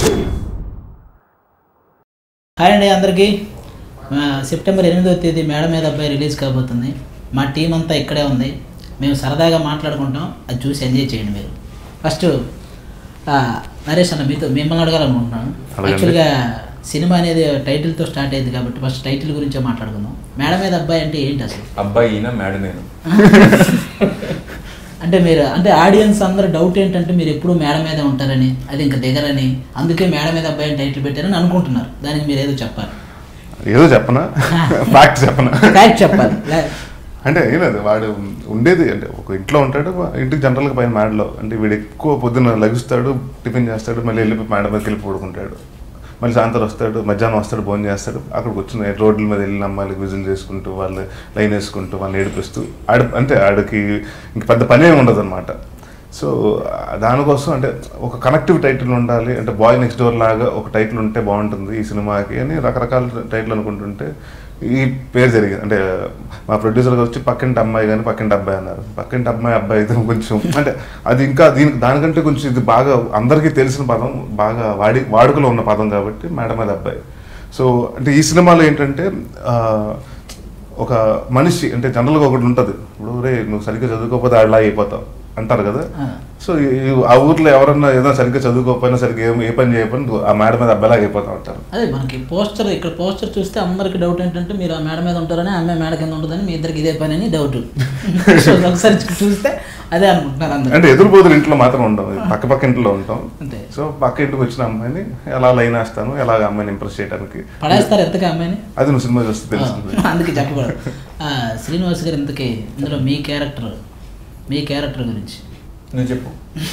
Hi అండి అందరికీ. September 8వ తేదీ మేడ మీద అబ్బాయి రిలీజ్ కాబోతుంది. మా టీం అంతా ఇక్కడే ఉంది. మేము సరదాగా మాట్లాడుకుంటాం, అది చూసి ఎంజాయ్ చేయండి మీరు. ఫస్ట్ నరేష్ అన్న మీతో మిమ్మల్ని అడగాలనుకుంటున్నాను. యాక్చువల్గా సినిమా అనేది టైటిల్తో స్టార్ట్ అయింది కాబట్టి ఫస్ట్ టైటిల్ గురించే మాట్లాడుకుందాం. మేడ మీద అబ్బాయి అంటే ఏంటి అసలు? అబ్బాయి మేడ మీద అంటే మీరు అంటే ఆడియన్స్ అందరూ డౌట్ ఏంటంటే మీరు ఎప్పుడు మేడ మీద ఉంటారని, అది ఇంకా దిగరని, అందుకే మేడ మీద అబ్బాయి అని టైటిల్ పెట్టారని అనుకుంటున్నారు. దానికి మీరు ఏదో చెప్పాలి. ఏదో చెప్పనా? ఫ్యాక్ట్ చెప్పనా? ఫ్యాక్ట్ చెప్పాలి. అంటే ఏం లేదు, వాడు ఉండేది అంటే ఒక ఇంట్లో ఉంటాడు, ఇంటికి జనరల్గా పైన మేడలో. అంటే వీడు ఎక్కువ పొద్దున్న లగుస్తాడు, టిఫిన్ చేస్తాడు, మళ్ళీ వెళ్ళి మేడ మీదకి వెళ్ళి పడుకుంటాడు. మళ్ళీ సాయంత్రం వస్తాడు, మధ్యాహ్నం వస్తాడు, భోజనం చేస్తాడు. అక్కడికి వచ్చిన రోడ్ల మీద వెళ్ళిన అమ్మాయిలకు విజిల్ చేసుకుంటూ, వాళ్ళు లైన్ వేసుకుంటూ, వాళ్ళని ఏడిపిస్తూ అంటే ఆడికి ఇంక పెద్ద పని ఏమి ఉండదు అనమాట. సో దానికోసం అంటే ఒక కనెక్టివ్ టైటిల్ ఉండాలి, అంటే బాయ్ నెక్స్ట్ డోర్ లాగా ఒక టైటిల్ ఉంటే బాగుంటుంది ఈ సినిమాకి అని రకరకాల టైటిల్ అనుకుంటుంటే ఈ పేరు జరిగింది. అంటే మా ప్రొడ్యూసర్గా వచ్చి పక్కింటి అమ్మాయి కానీ పక్కింటి అబ్బాయి అన్నారు. పక్కింటి అబ్బాయి అయితే కొంచెం అంటే అది ఇంకా దానికంటే కొంచెం ఇది బాగా అందరికీ తెలిసిన పదం, బాగా వాడుకలో ఉన్న పదం కాబట్టి మేడ మీద అబ్బాయి. సో అంటే ఈ సినిమాలో ఏంటంటే ఒక మనిషి అంటే జనరల్గా ఒకటి ఉంటుంది, ఇప్పుడు రే నువ్వు సరిగ్గా చదువుకోకపోతే అలా అయిపోతావు అంటారు కదా. సో ఆ ఊర్లో ఎవరన్నా ఏదో సరిగ్గా చదువుకోకపోయినా సరిగ్గా ఏ పని చేయకపోయినా ఆ మేడ మీద అబ్బాయిలాగా అయిపోతా ఉంటారు. అదే మనకి పోస్టర్, ఇక్కడ పోస్టర్ చూస్తే అందరికి డౌట్ ఏంటంటే మీరు ఆ మేడ మీద ఉంటారని, అమ్మాయి మేడ కింద ఉంటుందని, మీ ఇద్దరికి ఇదే పని అని డౌట్. ఒకసారి చూస్తే అదే అనుకుంటున్నారు అందరూ. అంటే ఎదురుపోతులు ఇంట్లో మాత్రం ఉంటాం, పక్క ఇంట్లో ఉంటాం. సో పక్క ఇంటికి వచ్చిన అమ్మాయిని ఎలా లైన్ వేస్తాను, ఎలాగ అమ్మాయిని ఇంప్రెస్ చేయడానికి పడేస్తారు ఎంతగా అమ్మాయిని, అది నువ్వు సినిమా చూస్తే తెలుస్తుంది. అందుకే చెప్పకూడదు. శ్రీనివాస్ గారు ఇంతకీ ఇందులో మీ క్యారెక్టర్ గురించి నువ్వు చెప్పు.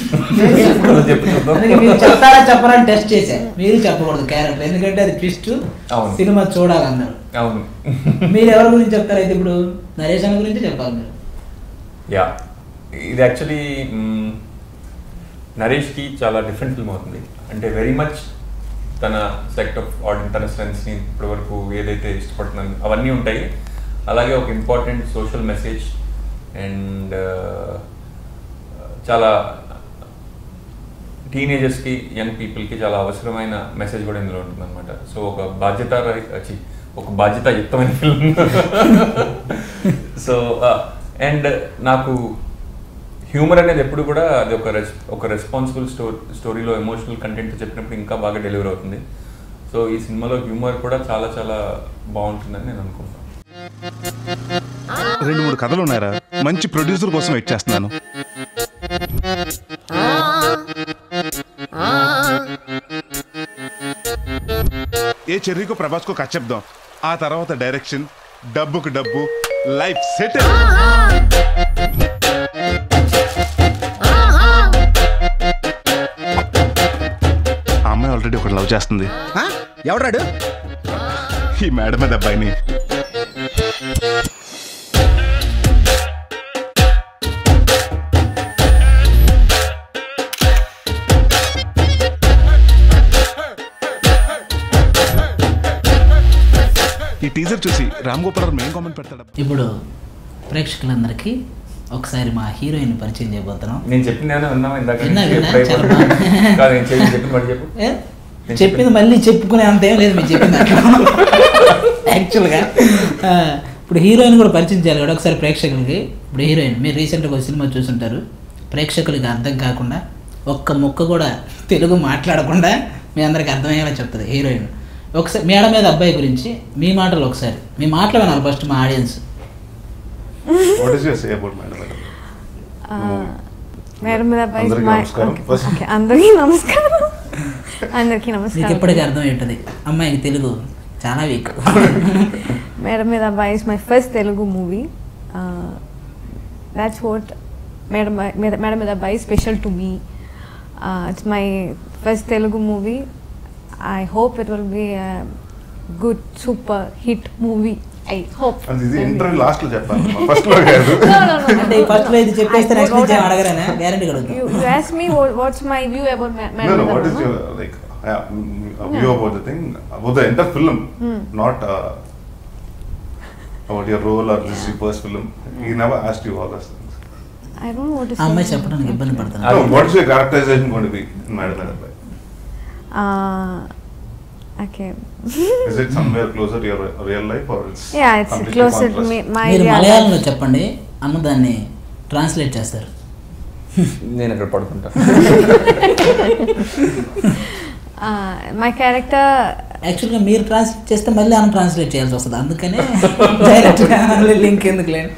మీరు చెప్తారా చెప్పరని టెస్ట్ చేశా. మీరు చెప్పకూడదు క్యారెక్టర్, ఎందుకంటే అది ట్విస్ట్, సినిమా చూడాలన్నారు. అవును, మీరు ఎవరి గురించి చెప్తారు? అయితే ఇప్పుడు నరేష్ అన్న గురించి చెప్పాలి మీరు. యా, ఇది యాక్చువల్లీ నరేష్కి చాలా డిఫరెంట్ ఫిల్మ్ అవుతుంది. అంటే వెరీ మచ్ తన సెక్ట్ ఆఫ్ ఆడియన్స్, తన స్ట్రెంగ్స్ని ఇప్పటి వరకు ఏదైతే ఇష్టపడుతున్నాను అవన్నీ ఉంటాయి. అలాగే ఒక ఇంపార్టెంట్ సోషల్ మెసేజ్ అండ్ చాలా టీనేజర్స్కి, యంగ్ పీపుల్కి చాలా అవసరమైన మెసేజ్ కూడా ఇందులో ఉంటుంది అనమాట. సో ఒక బాధ్యతాయుక్తమైన ఫిల్మ్. సో అండ్ నాకు హ్యూమర్ అనేది ఎప్పుడు కూడా అది ఒక రెస్పాన్సిబుల్ స్టోరీలో ఎమోషనల్ కంటెంట్ చెప్పినప్పుడు ఇంకా బాగా డెలివర్ అవుతుంది. సో ఈ సినిమాలో హ్యూమర్ కూడా చాలా చాలా బాగుంటుందని నేను అనుకుంటున్నాను. 2-3 కథలు ఉన్నారా, మంచి ప్రొడ్యూసర్ కోసం వెయిట్ చేస్తున్నాను. ఏ చెర్రీకో ప్రభాస్కో కథ చెప్దాం, ఆ తర్వాత డైరెక్షన్, డబ్బుకు డబ్బు, లైఫ్ సెటిల్. ఆ అమ్మాయి ఆల్రెడీ ఒకటి లవ్ చేస్తుంది. ఎవడాడు? ఈ మేడ మీద అబ్బాయిని. ఈ టీజర్ చూసి రామ్ గోపాల్ మెయిన్ కామెంట్ పెడతాడు. ఇప్పుడు ప్రేక్షకులందరికీ ఒకసారి మా హీరోయిన్ పరిచయం చేయబోతున్నాం. నేను చెప్పింది చెప్పింది మళ్ళీ చెప్పుకునే అంత ఏం లేదు, మీరు చెప్పింది యాక్చువల్గా. ఇప్పుడు హీరోయిన్ కూడా పరిచయం చేయాలి కూడా ఒకసారి ప్రేక్షకులకి. ఇప్పుడు హీరోయిన్ మీరు రీసెంట్గా ఒక సినిమా చూసుంటారు, ప్రేక్షకులకి అర్థం కాకుండా ఒక్క ముక్క కూడా తెలుగు మాట్లాడకుండా మీ అందరికి అర్థమయ్యేలా చెప్తుంది హీరోయిన్. ఒకసారి మేడ మీద అబ్బాయి గురించి మీ మాటలు ఒకసారి మీ మాటలు వినాలి ఫస్ట్ మా ఆడియన్స్. అందరికీ నమస్కారం. మీకు ఎప్పటికీ అర్థం ఉంటుంది, అమ్మాయికి తెలుగు చాలా week. Meda Meeda Abbayi is my first Telugu movie. That's what Meda Meeda Abbayi special to me. It's my first Telugu movie. I hope it will be a good super hit movie. I hope. And this interview last lo cheppanu, first lo kaadu. No. Ante first lo idi cheppeste next lo jam adagarana guarantee kadadu. You ask me what's my view about No, what is your view about the thing, about the entire film, not about your role or this is your first film. He never asked you all those things. I don't know what to say. అమ్మాయి చెప్పడానికి ఇబ్బంది పడుతుంది. What is your characterization going to be in Madam Abhay? Okay. Is it somewhere closer to your real life or it's Yeah, it's completely closer to contrast? my మీరు real మలయాళంలో life. చెప్పండి, అన్న దాన్ని translate చేస్తారు. నేను అక్కడ పడుకుంటా. My character. యాక్చువల్గా మీరు ట్రాన్స్లేట్ చేస్తే మళ్ళీ అన్న ట్రాన్స్లేట్ చేయాల్సి వస్తుంది, అందుకనే డైరెక్ట్గా లింక్ ఎందుకులేండి.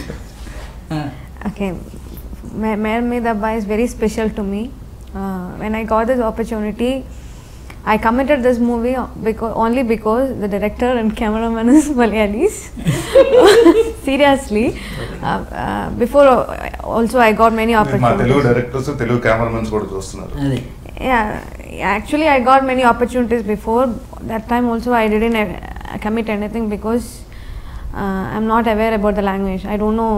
Okay, Madam Mera Dabbai is very special to me. When I got this opportunity, I committed this movie only because the director and cameraman is Malayalis. Seriously. Before also I got many మా opportunities. Telugu directors Telugu cameramens కూడా చూస్తున్నారు. అదే Yeah, actually I got many opportunities before. That time also I didn't commit anything because I'm not aware about the language. I don't know.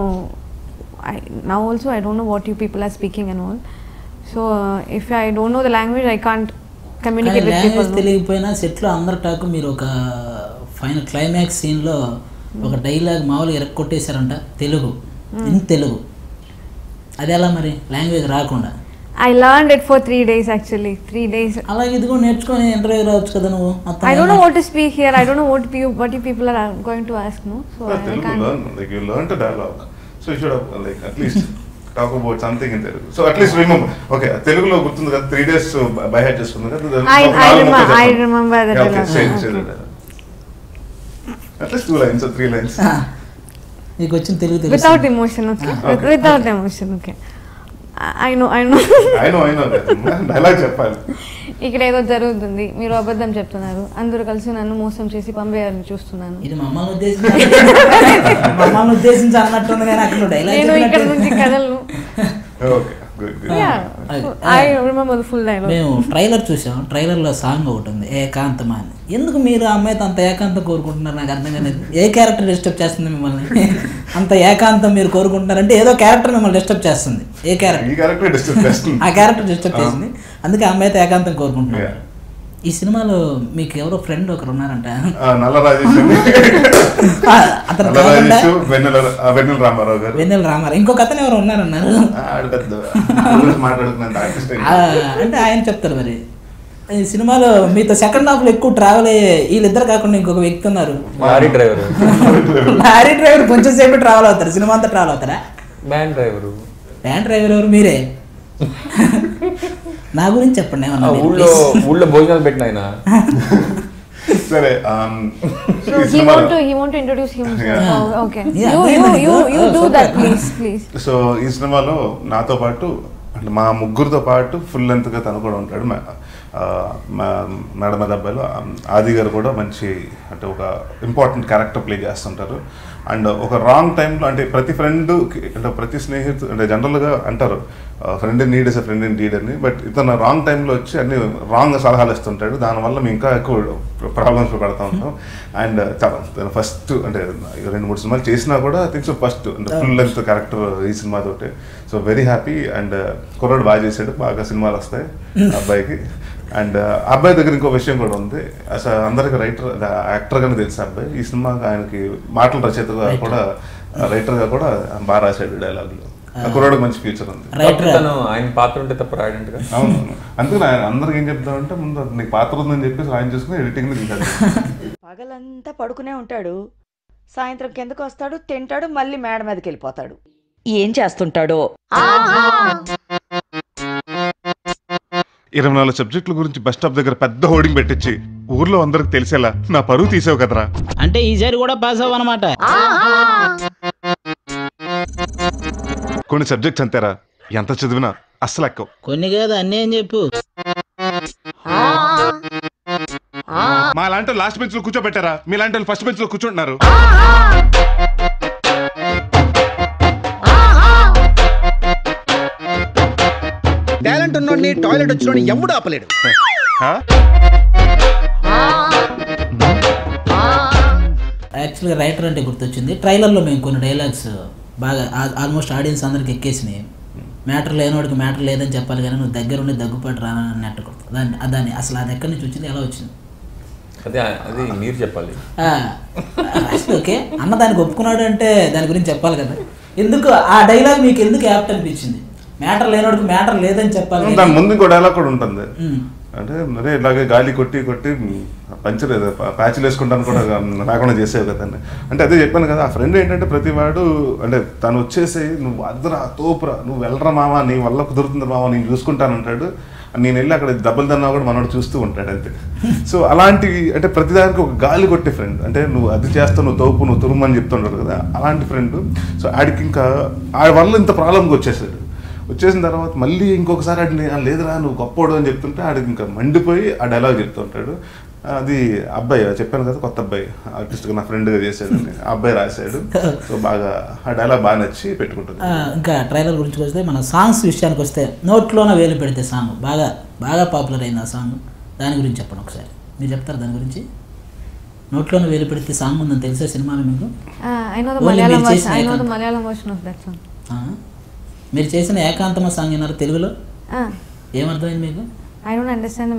Now also I don't know what you people are speaking and all. So if I don't know the language, I can't communicate with people. Language తెలియకపోయినా సెట్లో అందరి talk మీరు ఒక final climax సీన్లో ఒక dialogue మామూలుగా ఎరక్కొట్టేశారంట, Telugu in Telugu. అది ఎలా మరి లాంగ్వేజ్ రాకుండా? I learned it for 3 days actually. 3 days. అలాగే ఇది కూడా నేర్చుకొని ఇంటర్వ్యూ రావచ్చు కదా నువ్వు. I don't know what to speak here. I don't know what you people are going to ask, no? So I Telugu can't. learn, like you learn the dialogue, so you should have like at least talk about something in Telugu. So at least remember, okay, Telugulo gurtundi kada 3 days by heart chestunna kada. I remember that. Okay, say that. At least 2 lines or 3 lines. నీకు వచ్చిన తెలుగు తెలుసు. Without emotion, okay? Okay. Without emotion, okay. I know. I know dialogue చెప్పాలి. ఇక్కడ ఏదో జరుగుతుంది, మీరు అబద్ధం చెప్తున్నారు, అందరూ కలిసి నన్ను మోసం చేసి పంపేయాలని చూస్తున్నాను. ఇది మమ్మల్ని ఉద్దేశించి అన్నట్టుంది. నేను అక్కడ నేను ఇక్కడ నుంచి కదలను. Okay, good. Yeah, so I remember the full dialogue. మేము ట్రైలర్ చూసాం. ట్రైలర్లో సాంగ్ ఒకటి ఉంది, ఏకాంతమా అని. ఎందుకు మీరు ఆ అమ్మాయితో అంత ఏకాంతం కోరుకుంటున్నారు? నాకు అర్థం కాలేదు. ఏ క్యారెక్టర్ డిస్టర్బ్ చేస్తుంది మిమ్మల్ని? అంత ఏకాంతం మీరు కోరుకుంటున్నారంటే ఏదో క్యారెక్టర్ మిమ్మల్ని డిస్టర్బ్ చేస్తుంది. ఏ క్యారెక్టర్? ఈ క్యారెక్టర్ డిస్టర్బ్ చేస్తుంది. ఆ క్యారెక్టర్ డిస్టర్బ్ చేసింది, అందుకే ఆ అమ్మాయితో ఏకాంతం కోరుకుంటున్నారు. ఈ సినిమాలో మీకు ఎవరో ఫ్రెండ్ ఒకరు ఉన్నారంట, నల్ల రాజేష్ అని. అతను నల్ల రాజేష్, వెన్నెల రామారావు గారు. వెన్నెల రామారావు, ఇంకొక అతను ఎవరు ఉన్నారన్నారు. ఆడు పెద్ద మాట్లాడుకున్నంత ఆర్టిస్ట్ అంటే ఆయన చెప్తారు. మరి ఈ సినిమాలో మీతో సెకండ్ హాఫ్ లో ఎక్కువ ట్రావెల్ అయ్యే వీళ్ళిద్దరు కాకుండా ఇంకొక వ్యక్తి ఉన్నారు, లారీ డ్రైవర్. లారీ డ్రైవర్ కొంచెం సేపు ట్రావెల్ అవుతారు, సినిమా అంతా ట్రావెల్ అవుతారా? Van driver. వ్యాన్ డ్రైవర్ ఎవరు? మీరే. నా గురించి చెప్పండి ఏమన్నా. ఊళ్ళో భోజనాలు పెట్టిన ఆయన. సరే. So he want to introduce himself. Yeah. Oh, okay. Yeah, You do that, please. So ఈ సినిమాలో నాతో పాటు అంటే మా ముగ్గురితో పాటు ఫుల్ లెంత్గా తను కూడా ఉంటాడు. మేడం మీద అబ్బాయిలో ఆది గారు కూడా మంచి అంటే ఒక ఇంపార్టెంట్ క్యారెక్టర్ ప్లే చేస్తుంటారు. అండ్ ఒక రాంగ్ టైంలో అంటే ప్రతి ఫ్రెండ్ అంటే ప్రతి స్నేహితుడు అంటే జనరల్గా అంటారు friend in need is a friend in deed అని. బట్ ఇతను రాంగ్ టైంలో వచ్చి అన్ని రాంగ్ సలహాలు ఇస్తుంటాడు. దానివల్ల మేము ఇంకా ఎక్కువ ప్రాబ్లమ్స్ పడుతూ ఉంటాం. అండ్ చాలా ఫస్ట్ అంటే 2-3 సినిమాలు చేసినా కూడా ఐ థింక్ సో ఫస్ట్ అంటే ఫుల్ లెంత్ క్యారెక్టర్ ఈ సినిమాతోటే. So very happy. అండ్ కుర్రాడు బాగా చేశాడు, బాగా సినిమాలు వస్తాయి అబ్బాయికి. అండ్ అబ్బాయి దగ్గర ఇంకో విషయం కూడా ఉంది. అసలు అందరికి యాక్టర్గానే తెలుసు అబ్బాయి. ఈ సినిమాకి ఆయనకి మాటల రచయితగా కూడా రైటర్గా కూడా బాగా రాశాడు డైలాగులు. కుర్రాడికి మంచి ఫ్యూచర్ ఉంది. ఆయన పాత్ర ఉంటే తప్ప రాయడంటగా. అవును, అందుకని ఆయన అందరికి ఏం చెప్తామంటే ముందు నీకు పాత్ర ఉందని చెప్పేసి ఆయన చూసుకుని ఎడిటింగ్ తీశాడు. పగలంతా పడుకునే ఉంటాడు, సాయంత్రం కిందకు వస్తాడు, తింటాడు, మళ్ళీ మేడ మీదకి వెళ్ళిపోతాడు. ఏం చేస్తుంటాడో. 24 సబ్జెక్టుల గురించి బస్ స్టాప్ దగ్గర పెద్ద హోర్డింగ్ పెట్టించి ఊర్లో అందరికి తెలిసేలా నా పరువు తీసావు కదరా. అంటే ఈసారి కూడా పాస్ అవ్వనమాట. కొన్ని సబ్జెక్ట్స్ అంతేరా, ఎంత చదివినా అస్సలు ఎక్కవు. కొన్ని కాదు అన్నీ అని చెప్పు. మా లాంటి లాస్ట్ బెంచ్ లో కూర్చోబెట్టారా, మీ లాంటి ఫస్ట్ బెంచ్ లో కూర్చుంటున్నారు. టాలెంట్ ఉన్నోడిని టాయిలెట్ వచ్చినోడిని ఎవడు ఆపలేడు. యాక్చువల్గా రైటర్ అంటే గుర్తొచ్చింది. ట్రైలర్లో మేము కొన్ని డైలాగ్స్ బాగా ఆల్మోస్ట్ ఆడియన్స్ అందరికి ఎక్కేసినాయి. మ్యాటర్ లేనివాడికి మ్యాటర్ లేదని చెప్పాలి కానీ నువ్వు దగ్గర ఉండి దగ్గుపాటు రానట్టు దాన్ని అసలు అది ఎక్కడి నుంచి వచ్చింది, ఎలా వచ్చింది? అది మీరు చెప్పాలి. ఓకే అన్న దానికి ఒప్పుకున్నాడు అంటే దాని గురించి చెప్పాలి కదా. ఎందుకు ఆ డైలాగ్ మీకు ఎందుకు యాప్ట్ అనిపించింది? మ్యాటర్ లేనివాడికి మ్యాటర్ లేదని చెప్పాలి. దాని ముందు ఇంకో డైలాగ్ కూడా ఉంటుంది. అంటే అరే ఇలాగే గాలి కొట్టి కొట్టి పంచర్ ప్యాచ్లు వేసుకుంటాను కూడా రాకుండా చేసేవి కదండి. అంటే అదే చెప్పాను కదా, ఆ ఫ్రెండ్ ఏంటంటే ప్రతివాడు అంటే తను వచ్చేసి నువ్వు అద్దరా తోపురా నువ్వు వెళ్ళరా మామ నీ వల్ల కుదురుతుంది మామ నేను చూసుకుంటానంటాడు. నేను వెళ్ళి అక్కడ దెబ్బలు తిన్నా కూడా మనోడు చూస్తూ ఉంటాడు అంతే. సో అలాంటివి అంటే ప్రతిదానికి ఒక గాలి కొట్టే ఫ్రెండ్, అంటే నువ్వు అది చేస్తావు నువ్వు తోపు నువ్వు తురుమని చెప్తుంటాడు కదా అలాంటి ఫ్రెండ్. సో ఆడికి ఇంకా ఆడి వల్ల ఇంత ప్రాబ్లంకి వచ్చేసాడు. వచ్చేసిన తర్వాత మళ్ళీ ఇంకొకసారి ఆడిని లేదురా నువ్వు గొప్పోడు అని చెప్తుంటే ఆడికి ఇంకా మండిపోయి ఆ డైలాగ్ చెప్తుంటాడు. అది అబ్బాయి చెప్పాను కదా కొత్త అబ్బాయి ఆర్టిస్ట్గా నా ఫ్రెండ్గా చేశాడు, ఆ అబ్బాయి రాశాడు. సో బాగా ఆ డైలాగ్ బాగా నచ్చి పెట్టుకుంటుంది. ఇంకా ట్రైలర్ గురించి వస్తే మన సాంగ్స్ విషయానికి వస్తే నోట్లోనే వేలు పెడితే సాంగ్ బాగా బాగా పాపులర్ అయింది. ఆ సాంగ్ దాని గురించి చెప్పండి ఒకసారి, మీరు చెప్తారు దాని గురించి. నోట్లోనే వేలు పెడితే సాంగ్ ఉందని తెలిసే సినిమాలో మీకు? I know the Malayalam version of that song. మీరు చేసిన ఏకాంతమ సాంగ్ విన్నారు తెలుగులో? ఏమర్థమైంది మీకు? I don't understand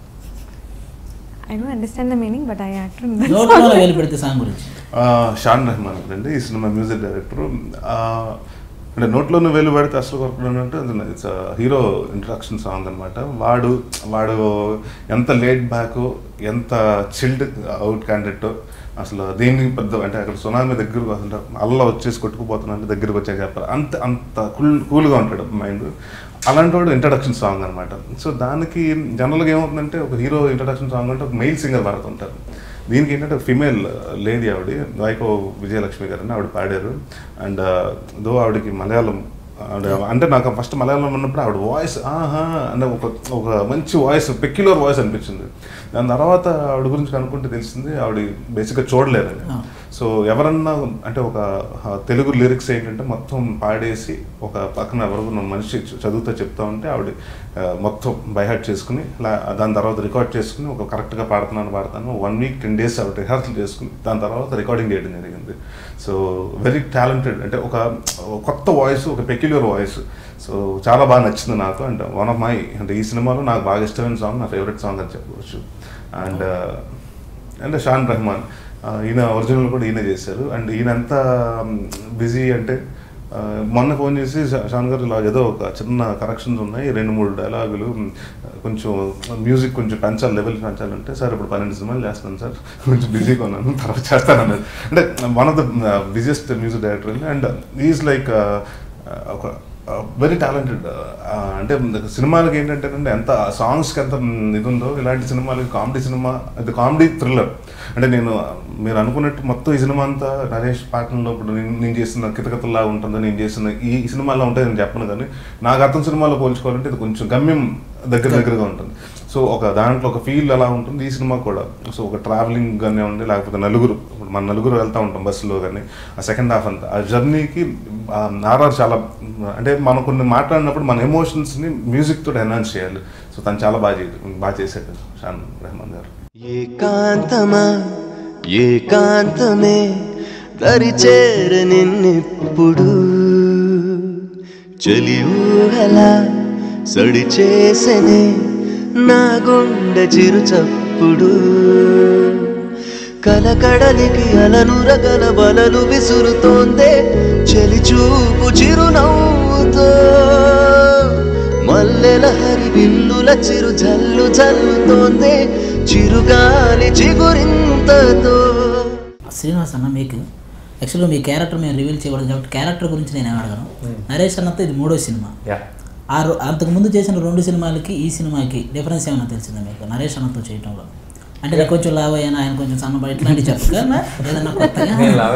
the meaning, but I actually నోట్లోనే వేలు పెడితే సాంగ్ గురించి. షాన్ రెహమాన్ అండి ఈ సినిమా మ్యూజిక్ డైరెక్టర్. అంటే నోట్లోనే వేలు పెడితే అసలు కొరకడం అంటే ఇట్స్ హీరో ఇంట్రడక్షన్ సాంగ్ అనమాట. వాడు ఎంత లేట్ బ్యాక్ ఎంత చిల్డ్ అవుట్ క్యాండిడేట్ అసలు దేన్ని పెద్ద అంటే అక్కడ సునామీ దగ్గరకు అసలు అల్లా వచ్చేసి కొట్టుకుపోతున్నా దగ్గరికి వచ్చాక చెప్పారు అంత కూల్గా ఉంటాడు మైండ్. అలాంటి వాడు ఇంట్రడక్షన్ సాంగ్ అనమాట. సో దానికి జనరల్గా ఏమవుతుందంటే ఒక హీరో ఇంట్రడక్షన్ సాంగ్ అంటే ఒక మెయిల్ సింగర్ పాడుతుంటారు. దీనికి ఏంటంటే ఫిమేల్ లేడీ ఆవిడ వైకో విజయలక్ష్మి గారు అని ఆవిడ పాడారు. అండ్ దో ఆవిడకి మలయాళం అంటే నాకు ఫస్ట్ మలయాళం ఉన్నప్పుడు ఆవిడ వాయిస్ అంటే ఒక మంచి వాయిస్ పెక్యులర్ వాయిస్ అనిపించింది. దాని తర్వాత ఆవిడ గురించి కనుక్కుంటే తెలిసింది ఆవిడ బేసిక్గా చూడలేదని. సో ఎవరన్నా అంటే ఒక తెలుగు లిరిక్స్ ఏంటంటే మొత్తం పాడేసి ఒక పక్కన ఎవరు మనిషి చదువుతూ చెప్తా ఉంటే ఆవిడ మొత్తం బైహార్ట్ చేసుకుని దాని తర్వాత రికార్డ్ చేసుకుని ఒక కరెక్ట్గా పాడతాను 1 week 10 days ఆవిడ రిహార్సల్ చేసుకుని దాని తర్వాత రికార్డింగ్ చేయడం జరిగింది. సో వెరీ టాలెంటెడ్ అంటే ఒక కొత్త వాయిస్ ఒక పెక్యులర్ వాయిస్. సో చాలా బాగా నచ్చింది నాకు. అండ్ వన్ ఆఫ్ మై అంటే ఈ సినిమాలో నాకు బాగా ఇష్టమైన సాంగ్ నా ఫేవరెట్ సాంగ్ అని చెప్పవచ్చు. అండ్ షాన్ రెహమాన్ ఈయన ఒరిజినల్ కూడా ఈయన చేశారు. అండ్ ఈయన ఎంత బిజీ అంటే మొన్న ఫోన్ చేసి షాన్ గారు ఇలా ఏదో ఒక చిన్న కరెక్షన్స్ ఉన్నాయి 2-3 డైలాగులు కొంచెం మ్యూజిక్ కొంచెం పెంచాలి లెవెల్ పెంచాలంటే సార్ ఇప్పుడు 12 సినిమాలు చేస్తాను సార్ కొంచెం బిజీగా ఉన్నాను తర్వాత చేస్తాను అన్నది. అంటే one of the busiest music director and is like ఒక వెరీ టాలెంటెడ్. అంటే సినిమాలకి ఏంటంటే ఎంత సాంగ్స్కి ఎంత ఇది ఉందో ఇలాంటి సినిమాలకి కామెడీ సినిమా అది కామెడీ థ్రిల్లర్. అంటే మీరు అనుకున్నట్టు మొత్తం ఈ సినిమా అంతా నరేష్ పాటల్లో ఇప్పుడు నేను చేసిన కితకతల్లా ఉంటుంది నేను చేసిన ఈ సినిమాలో ఉంటుంది నేను చెప్పను. కానీ నాకు అర్థం సినిమాలో పోల్చుకోవాలంటే ఇది కొంచెం గమ్యం దగ్గరగా ఉంటుంది. సో ఒక దాంట్లో ఒక ఫీల్ అలా ఉంటుంది ఈ సినిమా కూడా. సో ఒక ట్రావెలింగ్ కానీ ఉండి లేకపోతే ఇప్పుడు మన నలుగురు వెళ్తూ ఉంటాం బస్సులో కానీ ఆ సెకండ్ హాఫ్ అంతా ఆ జర్నీకి ఆర్ఆర్ చాలా అంటే మనం కొన్ని మాట్లాడినప్పుడు మన ఎమోషన్స్ని మ్యూజిక్ తోటి ఎన్హాన్స్ చేయాలి. సో తను చాలా బాగా చేశాడు షాన్ రెహమాన్ గారు. ఏకాంతమే దరిచేర నిన్నెప్పుడు చలి ఊహలా సడి చేసనే నా గుండె చిరు చప్పుడు కలకడలికి అలనురగల బలలు విసురుతోందే చెలి చూపు చిరునవ్వుతో మల్లెల హరి బిల్లుల చిరు జల్లు జల్లుతోందే చిరుగాలి చిగురింతతో. శ్రీనివాస్ అన్న మీకు యాక్చువల్గా మీ క్యారెక్టర్ మేము రివీల్ చేయకూడదు కాబట్టి క్యారెక్టర్ గురించి నేను అడగను. నరేష్ అన్నతో ఇది 3వ సినిమా. అంతకుముందు చేసిన 2 సినిమాలకి ఈ సినిమాకి డిఫరెన్స్ ఏమైనా తెలిసిందా మీకు నరేష్ అన్నతో చేయటంలో? అంటే నేను కొంచెం లావ్ అయ్యాను ఆయన కొంచెం సన్నబడి ఇట్లాంటివి చెప్తాను ఏదన్నా కొత్తగా?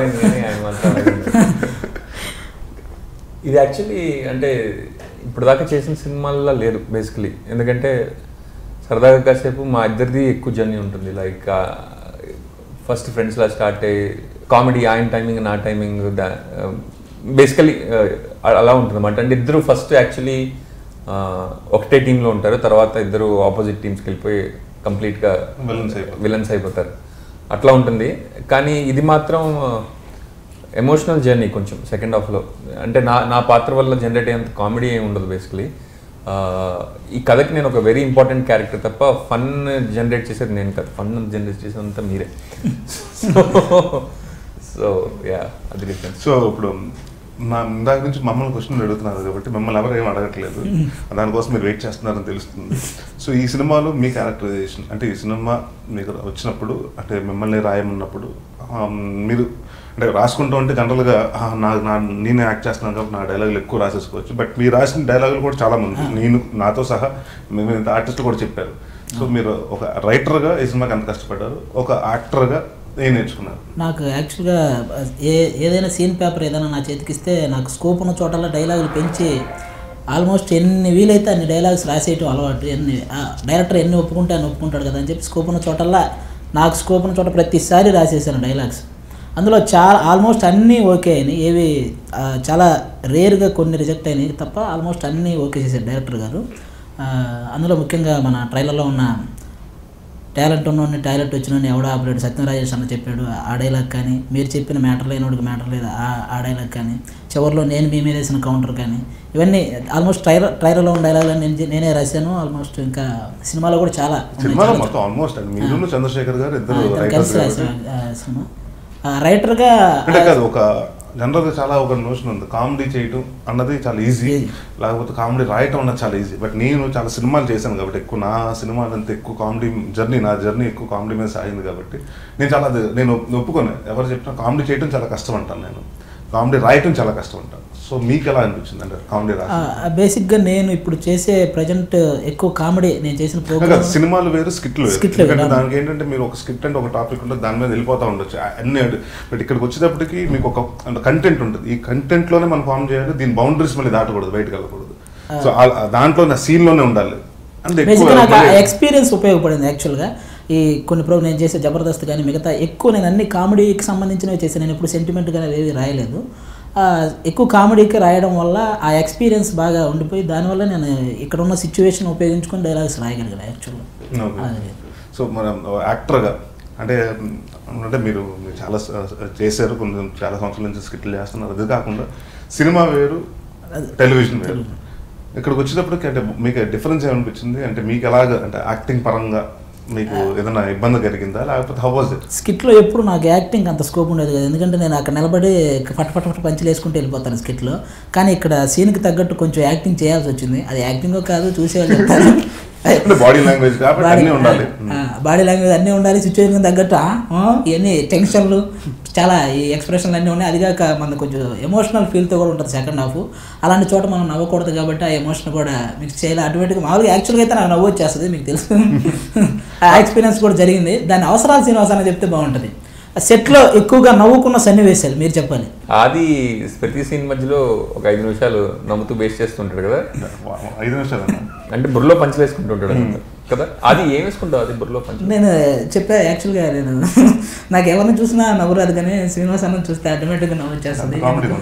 ఇది యాక్చువల్లీ అంటే ఇప్పుడు దాకా చేసిన సినిమాల్లో లేదు బేసికలీ. ఎందుకంటే సరదాగా కాసేపు మా ఇద్దరిది ఎక్కువ జర్నీ ఉంటుంది. లైక్ ఫస్ట్ ఫ్రెండ్స్లా స్టార్ట్ అయ్యి కామెడీ ఆయన టైమింగ్ నా టైమింగ్ బేసికలీ అలా ఉంటుంది అన్నమాట. అంటే ఇద్దరు ఫస్ట్ యాక్చువల్లీ ఒకటే టీంలో ఉంటారు, తర్వాత ఇద్దరు ఆపోజిట్ టీమ్స్కి వెళ్ళిపోయి కంప్లీట్గా విలన్స్ అయిపోతారు. అట్లా ఉంటుంది. కానీ ఇది మాత్రం ఎమోషనల్ జర్నీ కొంచెం సెకండ్ హాఫ్లో. అంటే నా పాత్ర వల్ల జనరేట్ అయ్యేంత కామెడీ ఏమి ఉండదు బేసికలీ. ఈ కథకి నేను ఒక వెరీ ఇంపార్టెంట్ క్యారెక్టర్ తప్ప ఫన్ జనరేట్ చేసేది నేను కాదు, ఫన్ జనరేట్ చేసేదంతా మీరే. సో యా అది డిఫరెన్స్. సో ఇప్పుడు నా ఇందాక నుంచి మమ్మల్ని క్వశ్చన్ అడుగుతున్నారు కాబట్టి మిమ్మల్ని ఎవరు ఏం అడగట్లేదు, దానికోసం మీరు వెయిట్ చేస్తున్నారని తెలుస్తుంది. సో ఈ సినిమాలో మీ క్యారెక్టరైజేషన్ అంటే ఈ సినిమా మీకు వచ్చినప్పుడు అంటే మిమ్మల్ని రాయమన్నప్పుడు మీరు అంటే రాసుకుంటూ ఉంటే జనరల్గా నేనే యాక్ట్ చేస్తున్నాను కాబట్టి నా డైలాగులు ఎక్కువ రాసేసుకోవచ్చు. బట్ మీరు రాసిన డైలాగులు కూడా చాలా మంది నేను నాతో సహా మేము ఆర్టిస్టులు కూడా చెప్పారు. సో మీరు ఒక రైటర్గా ఈ సినిమాకి ఎంత కష్టపడ్డారు, ఒక యాక్టర్గా ఏం నేర్చుకున్నారు? నాకు యాక్చువల్గా ఏదైనా సీన్ పేపర్ ఏదైనా నా చేతికిస్తే నాకు స్కోప్ ఉన్న చోటల్లో డైలాగులు పెంచి ఆల్మోస్ట్ ఎన్ని వీలైతే అన్ని డైలాగ్స్ రాసేయటం అలవాటు. డైరెక్టర్ ఎన్ని ఒప్పుకుంటే అన్ని ఒప్పుకుంటాడు కదా అని చెప్పి స్కోప్ ఉన్న చోటల్లా నాకు స్కోప్ ఉన్న చోట ప్రతిసారి రాసేసాను డైలాగ్స్. అందులో ఆల్మోస్ట్ అన్నీ ఓకే అయినాయి, ఏవి చాలా రేర్గా కొన్ని రిజెక్ట్ అయినాయి తప్ప ఆల్మోస్ట్ అన్నీ ఓకే చేశారు డైరెక్టర్ గారు. అందులో ముఖ్యంగా మన ట్రైలర్లో ఉన్న టాలెంట్ ఉన్నోడిని టాలెంట్ వచ్చినోడిని ఎవడో ఆపలేడు సత్యరాజేష్ అన్న చెప్పాడు ఆ డైలాగ్ కానీ, మీరు చెప్పిన మ్యాటర్ లేనివాడికి మ్యాటర్ లేదు ఆ డైలాగ్ కానీ, చివరిలో నేను మీ మీద వేసిన కౌంటర్ కానీ, ఇవన్నీ ఆల్మోస్ట్ ట్రైలర్లో ఉన్న డైలాగ్ నేనే రాశాను. ఆల్మోస్ట్ ఇంకా సినిమాలో కూడా చాలా చంద్రశేఖర్ గారు కలిసి రాశాను సినిమా. రైటర్గా ఒక జనరల్గా చాలా ఒక నోషన్ ఉంది, కామెడీ చేయటం అన్నది చాలా ఈజీ, లేకపోతే కామెడీ రాయటం అన్నది చాలా ఈజీ. బట్ నేను చాలా సినిమాలు చేశాను కాబట్టి ఎక్కువ నా సినిమాలు అంతా ఎక్కువ కామెడీ నా జర్నీ ఎక్కువ కామెడీ మీద సాగింది కాబట్టి నేను ఒప్పుకోను. ఎవరు చెప్పినా కామెడీ చేయటం చాలా కష్టం అంటాను, నేను కామెడీ రాయటం చాలా కష్టం అంటాను. సో మీకు ఎలా అనిపించింది అంటే కామెడీ బేసిక్గా నేను ఇప్పుడు చేసే ప్రజెంట్ ఎక్కువ కామెడీ నేను చేసిన ప్రోగ్రామ్ సినిమాలు వేరు స్కిట్లు వేరు. దానికి ఏంటంటే మీరు ఒక స్కిట్ అంటే ఒక టాపిక్ ఉంటుంది, దాని మీద వెళ్ళిపోతూ ఉండొచ్చు అన్ని. బట్ ఇక్కడికి వచ్చేటప్పటికి మీకు ఒక కంటెంట్ ఉంటుంది, ఈ కంటెంట్లోనే మనం ఫామ్ చేయాలి, దీని బౌండరీస్ మళ్ళీ దాటకూడదు, బయటకు వెళ్ళకూడదు. సో దాంట్లో సీన్లోనే ఉండాలి అంటే నాకు ఎక్స్పీరియన్స్ ఉపయోగపడింది. యాక్చువల్గా ఈ కొన్ని ప్రోగ్రామ్ నేను చేసే జబర్దస్త్ కానీ మిగతా ఎక్కువ నేను అన్ని కామెడీకి సంబంధించినవి చేశాను. నేను ఇప్పుడు సెంటిమెంట్ కానీ ఏవి రాయలేదు, ఎక్కువ కామెడీకి రాయడం వల్ల ఆ ఎక్స్పీరియన్స్ బాగా ఉండిపోయి దానివల్ల నేను ఇక్కడ ఉన్న సిచ్యువేషన్ ఉపయోగించుకొని డైలాగ్స్ రాయగలిగాను యాక్చువల్గా. సో మనం యాక్టర్గా అంటే మీరు చాలా చేశారు, కొంచెం చాలా సంవత్సరాల నుంచి స్కిట్లు చేస్తున్నారు. అది కాకుండా సినిమా వేరు టెలివిజన్ వేరు. ఇక్కడికి వచ్చేటప్పటికి అంటే మీకు డిఫరెన్స్ ఏమనిపించింది అంటే మీకు ఎలాగ అంటే యాక్టింగ్ పరంగా మీకు ఏదైనా ఇబ్బంది కలిగిందా, లేకపోతే హౌ వాజ్ ఇట్? స్కిట్లో ఎప్పుడు నాకు యాక్టింగ్ అంత స్కోప్ ఉండేది కదా, ఎందుకంటే నేను అక్కడ నిలబడి ఫట్ పంచులు వేసుకుంటూ వెళ్ళిపోతాను స్కిట్లో. కానీ ఇక్కడ సీన్కి తగ్గట్టు కొంచెం యాక్టింగ్ చేయాల్సి వచ్చింది. అది యాక్టింగో కాదు, చూసేవాళ్ళు చెప్తారు. బాడీ లాంగ్వేజ్ అన్నీ ఉండాలి, బాడీ లాంగ్వేజ్ అన్నీ ఉండాలి, సిచ్యువేషన్ తగ్గట్టు ఇవన్నీ టెన్షన్లు చాలా ఈ ఎక్స్ప్రెషన్లు అన్నీ ఉన్నాయి. అదిగాక మనకు కొంచెం ఎమోషనల్ ఫీల్తో కూడా ఉంటుంది సెకండ్ హాఫ్. అలాంటి చోట మనం నవ్వకూడదు కాబట్టి ఆ ఎమోషన్ కూడా మిక్స్ చేయాలి. ఆటోమేటిక్గా మామూలుగా యాక్చువల్గా అయితే నాకు నవ్వు వచ్చేస్తుంది, మీకు తెలుసు. ఆ ఎక్స్పీరియన్స్ కూడా జరిగింది. దాని అవసరాలు శ్రీనివాసాన్ని చెప్తే బాగుంటుంది. సెట్లో ఎక్కువగా నవ్వుకున్న సన్నివేశాలు మీరు చెప్పాలి. అది ప్రతి సీన్ మధ్యలో ఒక 5 నిమిషాలు నవ్వుతూ బేస్ చేస్తుంటాడు కదా. 5 నిమిషాలు అంటే బుర్రలో పంచులు వేసుకుంటుంటాడు కదా. అది ఏం వేసుకుంటావు? అది బుర్రలో పంచులు నేను చెప్పా యాక్చువల్గా నేను నాకు ఎవరిని చూసినా నవ్వు రాదు, కానీ శ్రీనివాస్ అన్న చూస్తే ఆటోమేటిక్గా నవ్వు వచ్చేస్తుంది.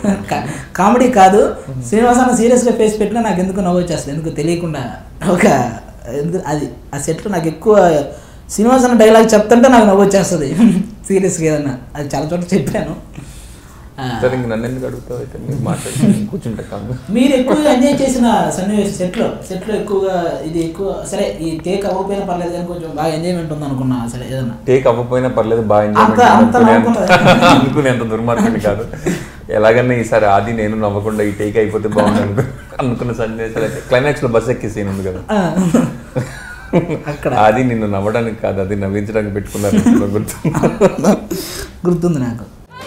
కామెడీ కాదు, శ్రీనివాస్ అన్న సీరియస్గా ఫేస్ పెట్టినా నాకు ఎందుకు నవ్వు వచ్చేస్తుంది, ఎందుకు తెలియకుండా. అది ఆ సెట్లో నాకు ఎక్కువ శ్రీనివాస్ అన్న డైలాగ్ చెప్తుంటే నాకు నవ్వు వచ్చేస్తుంది సీరియస్గా ఏదన్నా. అది చాలా చోట్ల చెప్పాను. నన్ను ఎందుకు అడుగుతావు అయితే మీరు మాట్లాడి కూర్చుంటే కాదు. మీరు ఎక్కువగా ఎంజాయ్ చేసిన సన్నివేశం సెట్లో ఎక్కువగా ఇది ఎక్కువ సరే ఈ టేక్ అవ్వకపోయినా పర్లేదు కానీ కొంచెం బాగా ఎంజాయ్మెంట్ ఉంది అనుకున్నా. సరే ఏదన్నా టేక్ అవ్వకపోయినా పర్లేదు బాగా అనుకునేంత దుర్మార్గం కాదు. ఎలాగన్నా ఈసారి ఆది నేను నవ్వకుండా ఈ టేక్ అయిపోతే బాగుంది అనుకున్న సన్నివేశాలు అయితే క్లైమాక్స్లో బస్ ఎక్కే సీన్ ఉంది కదా, అది నిన్ను నవ్వడానికి కాదు అది నవ్వించడానికి పెట్టుకున్నారు. గుర్తుంది నాకు.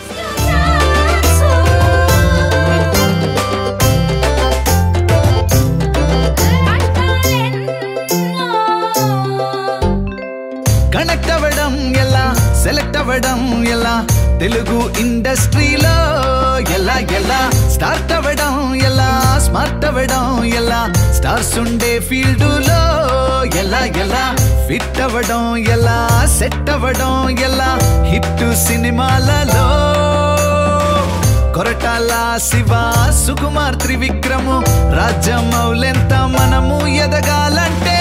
కనెక్ట్ అవ్వడం ఎలా, సెలెక్ట్ అవ్వడం ఎలా, తెలుగు ఇండస్ట్రీలో ఎలా ఎలా స్టార్ట్ అవ్వడం ఎలా, స్మార్ట్ అవ్వడం ఎలా, స్టార్స్ ఉండే ఫీల్డులో ఎలా ఎలా ఫిట్ అవ్వడం ఎలా, సెట్ అవ్వడం ఎలా, హిట్ సినిమాలలో కొరటాల శివ, సుకుమార్, త్రివిక్రము, రాజమౌళెంత మనము ఎదగాలంటే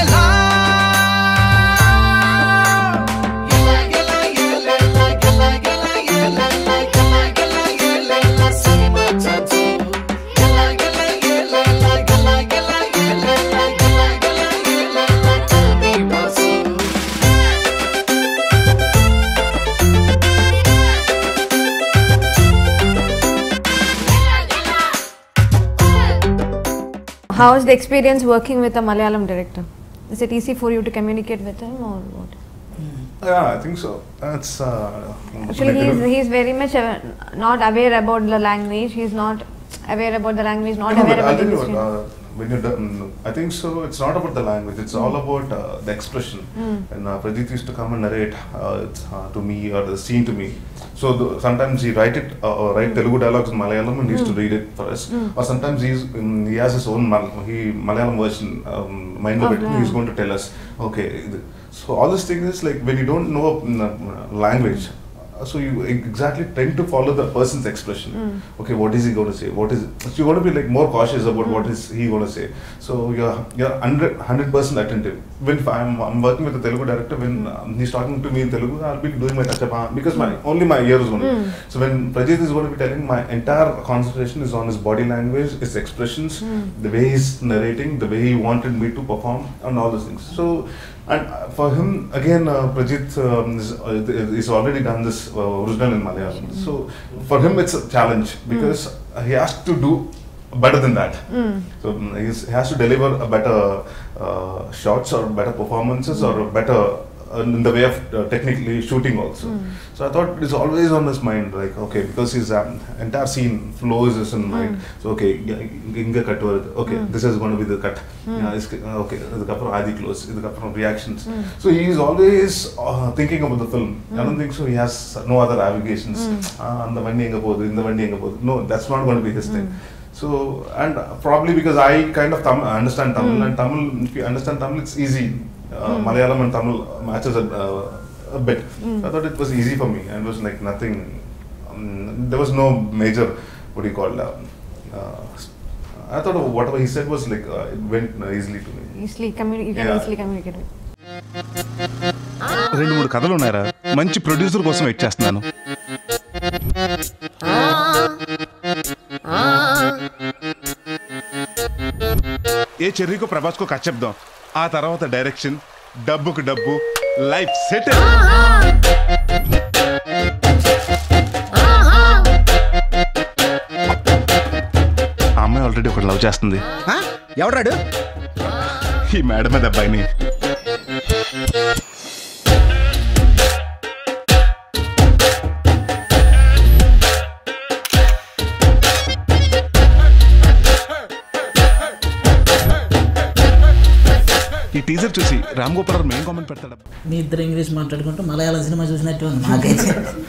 How was the experience working with a Malayalam director? Is it easy for you to communicate with him or what? Yeah, I think so. It's Actually, he's very much not aware about the language. He's not aware about the language, not aware about the industry. When you're done, I think so. It's not about the language. It's all about the expression. And Prajeet used to come and narrate to me or the scene to me. So sometimes he write Telugu dialogues in Malayalam and he used to read it for us. Or sometimes he has his own Malayalam version mind of it. He's going to tell us, okay. So all this thing is like when you don't know language, so you exactly tend to follow the person's expression. Okay, what is he going to say? So you're going to be like more cautious about what is he going to say. So you're 100% attentive. When I'm working with a Telugu director, when he's talking to me in Telugu, I'll be doing my touch-up because only my ear is going to. So when Prajeet is going to be telling, my entire concentration is on his body language, his expressions, the way he's narrating, the way he wanted me to perform, and all those things. So. And for him, again, Prajeet is already done this original in Malayalam. So for him, it's a challenge because he has to do better than that. So he has to deliver a better shots or better performances or better in the way of technically shooting also. So I thought it's always on his mind, like, okay, because his entire scene flows is in mind. So okay, inga cut varudhu, okay, this is going to be the cut. Okay, idukapra adi close, idukapra reactions. So he is always thinking about the film. I don't think so he has no other navigations. Andavandi enga podu, indavandi enga podu. No, that's not going to be his thing. So, and probably because I kind of understand Tamil, and Tamil, if you understand Tamil, it's easy. Malayalam and Tamil matches a bit. I thought it was easy for me, and it was like nothing. There was no major, what do you call it? I thought whatever he said was like it went easily to me. You can easily communicate with. 2-3 కథలు ఉన్నారా? మంచి producer కోసం wait చేస్తున్నాను. ఏ చెర్రీకో ప్రభాస్కో cut చెప్దాం, ఆ తర్వాత direction, డబ్బుకు డబ్బు, లైఫ్ సెటిల్. ఆ అమ్మాయి ఆల్రెడీ ఒకటి లవ్ చేస్తుంది. ఎవడాడు? ఈ మేడం మీద అబ్బాయిని. ఈ టీజర్ చూసి రామ్ గోపాల్ మెయిన్ కామెంట్ పెడతాడు, మీ ఇద్దరు ఇంగ్లీష్ మాట్లాడుకుంటూ మలయాళం సినిమా చూసినట్టు ఉంది నాకైతే.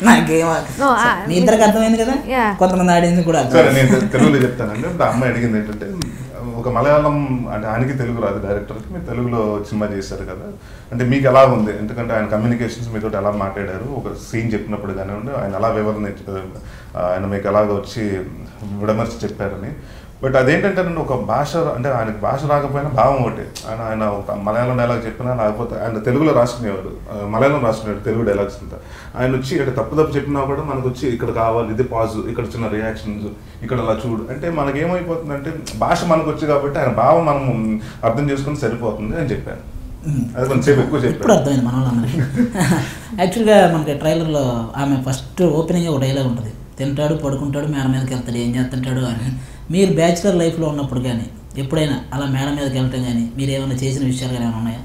మీ ఇద్దరికి అర్థమైంది కదా, కొంతమంది ఆడియన్స్ కూడా. సరే, నేను తెలుగులో చెప్తానండి. ఇప్పుడు అమ్మాయి అడిగింది ఏంటంటే, ఒక మలయాళం అంటే ఆయనకి తెలుగు రాదు డైరెక్టర్కి, మీరు తెలుగులో సినిమా చేశారు కదా, అంటే మీకు ఎలా ఉంది? ఎందుకంటే ఆయన కమ్యూనికేషన్స్ మీతో ఎలా మాట్లాడారు, ఒక సీన్ చెప్పినప్పుడు కానివ్వండి, ఆయన ఎలా వివరణ, ఆయన మీకు ఎలాగ వచ్చి విడమర్చి చెప్పారని. బట్ అదేంటంటే ఒక భాష, అంటే ఆయనకు భాష రాకపోయినా భావం ఒకటి. ఆయన ఒక మలయాళం డైలాగ్ చెప్పినా, లేకపోతే ఆయన తెలుగులో రాసుకునేవాడు, మలయాళం రాసుకునేవాడు తెలుగు డైలాగ్స్ అంతా. ఆయన వచ్చి ఇక్కడ తప్పు చెప్పినా కూడా మనకు వచ్చి ఇక్కడ కావాలి, ఇది పాజ్, ఇక్కడ చిన్న రియాక్షన్స్, ఇక్కడ అలా చూడు అంటే మనకేమైపోతుందంటే భాష మనకు వచ్చి కాబట్టి ఆయన భావం మనం అర్థం చేసుకుని సరిపోతుంది అని చెప్పాను. అది కొంచెం ఎక్కువ చెప్పాను. ఇప్పుడు అర్థమైంది మన వాళ్ళందరికీ. యాక్చువల్గా మనకి ట్రైలర్లో ఆమె ఫస్ట్ ఓపెనింగ్ ఒక డైలాగ్ ఉంటుంది, తింటాడు, పడుకుంటాడు, మేడ మీదకి వెళ్తాడు, ఏం చేస్తుంటాడు అని. మీరు బ్యాచులర్ లైఫ్లో ఉన్నప్పుడు కానీ ఎప్పుడైనా అలా మేడ మీదకి వెళ్ళటం కానీ మీరు ఏమైనా చేసిన విషయాలు కానీ ఏమైనా ఉన్నాయా?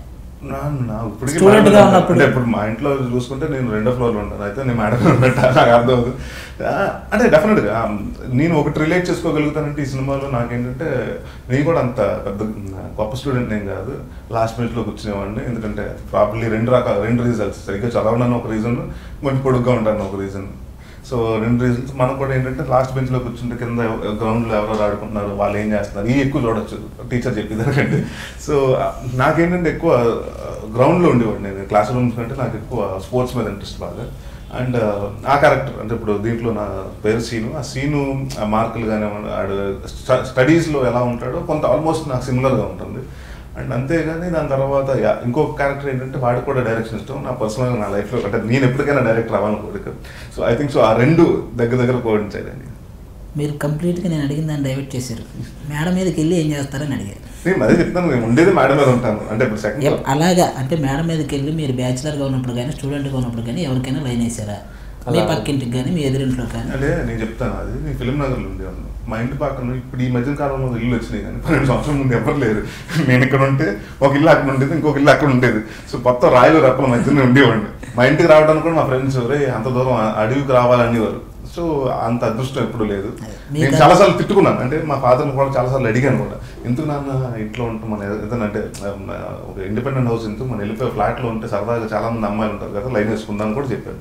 స్టూడెంట్గా ఉన్నప్పుడు ఇప్పుడు మా ఇంట్లో చూసుకుంటే నేను 2వ ఫ్లోర్లో ఉంటాను, అయితే నేను మేడం పెట్టాను, నాకు అర్థం అవుతుంది. అంటే డెఫినెట్గా నేను ఒకటి రిలేట్ చేసుకోగలుగుతానంటే ఈ సినిమాలో నాకేంటంటే, నేను కూడా అంత పెద్ద గొప్ప స్టూడెంట్ నేను కాదు, లాస్ట్ మినిట్లో కూర్చునేవాడిని. ఎందుకంటే ప్రాబ్లీ 2 రీజన్స్, సరిగ్గా చదవడానికి ఒక రీజన్, కొంచెం పొడుగ్గా ఉంటాను ఒక రీజన్. So 2 reasons. మనకు కూడా ఏంటంటే లాస్ట్ బెంచ్లో కూర్చుంటే కింద గ్రౌండ్లో ఎవరెవరు ఆడుకుంటున్నారు, వాళ్ళు ఏం చేస్తున్నారు, ఈ ఎక్కువ చూడొచ్చు టీచర్ చెప్పేదానికంటే. సో నాకేంటంటే ఎక్కువ గ్రౌండ్లో ఉండేవాడు నేను, క్లాస్ రూమ్స్ కంటే నాకు ఎక్కువ స్పోర్ట్స్ మీద ఇంట్రెస్ట్ బాగా. అండ్ ఆ క్యారెక్టర్ అంటే ఇప్పుడు దీంట్లో నా పేరు సీను, ఆ సీను ఆ మార్కులు కానీ ఆడు స్టడీస్లో ఎలా ఉంటాడో కొంత ఆల్మోస్ట్ నాకు సిమిలర్గా ఉంటుంది. అండ్ అంతేగాని దాని తర్వాత ఇంకొక క్యారెక్టర్ ఏంటంటే వాడికి కూడా డైరెక్షన్ ఇష్టం. నా పర్సనల్గా నా లైఫ్లో అంటే నేను ఎప్పటికైనా డైరెక్టర్ అవ్వాలని కోరిక. సో ఐ థింక్ సో ఆ 2 దగ్గర కోడించాడండి. మీరు కంప్లీట్గా నేను అడిగిన దాన్ని డైవర్ట్ చేశారు. మేడం మీదకి వెళ్ళి ఏం చేస్తారని అడిగారు. నేను అదే చెప్తాను, నేను ఉండేది మేడం మీద ఉంటాను. అంటే ఇప్పుడు సెకండ్ అలాగా అంటే మేడం మీదకి వెళ్ళి మీరు బ్యాచులర్గా ఉన్నప్పుడు కానీ స్టూడెంట్గా ఉన్నప్పుడు కానీ ఎవరికైనా లైన్ వేసారా? మీ పక్కింటికి కానీ మీ ఎదురింట్లో కానీ? అంటే నేను చెప్తాను, అది నేను ఫిలిం నగర్లో ఉండేవాడిని. మా ఇంటి పక్కన ఇప్పుడు ఈ మధ్య కాలంలో ఇల్లు వచ్చినాయి, కానీ 12 సంవత్సరాల ముందు ఎవరు లేదు. నేను ఇక్కడ ఉంటే ఒక ఇల్లు అక్కడ ఉండేది, ఇంకొక ఇల్లు అక్కడ ఉండేది. సో మొత్తం రాయలు రెప్పల మధ్యనే ఉండేవాడిని. మా ఇంటికి రావడానికి కూడా మా ఫ్రెండ్స్ అంత దూరం అడవికి రావాలనేవారు. సో అంత అదృష్టం ఎప్పుడు లేదు. నేను చాలాసార్లు తిట్టుకున్నాను, అంటే మా ఫాదర్ని కూడా చాలాసార్లు అడిగాను కూడా, ఎందుకు నాన్న ఇంట్లో ఉంటాం మన ఏదైనా అంటే ఒక ఇండిపెండెంట్ హౌస్ ఎందుకు మనం వెళ్ళిపోయి ఫ్లాట్లో ఉంటే సరదాగా చాలా మంది అమ్మాయిలు ఉంటారు కదా, లైన్ వేసుకుందాం కూడా చెప్పాను.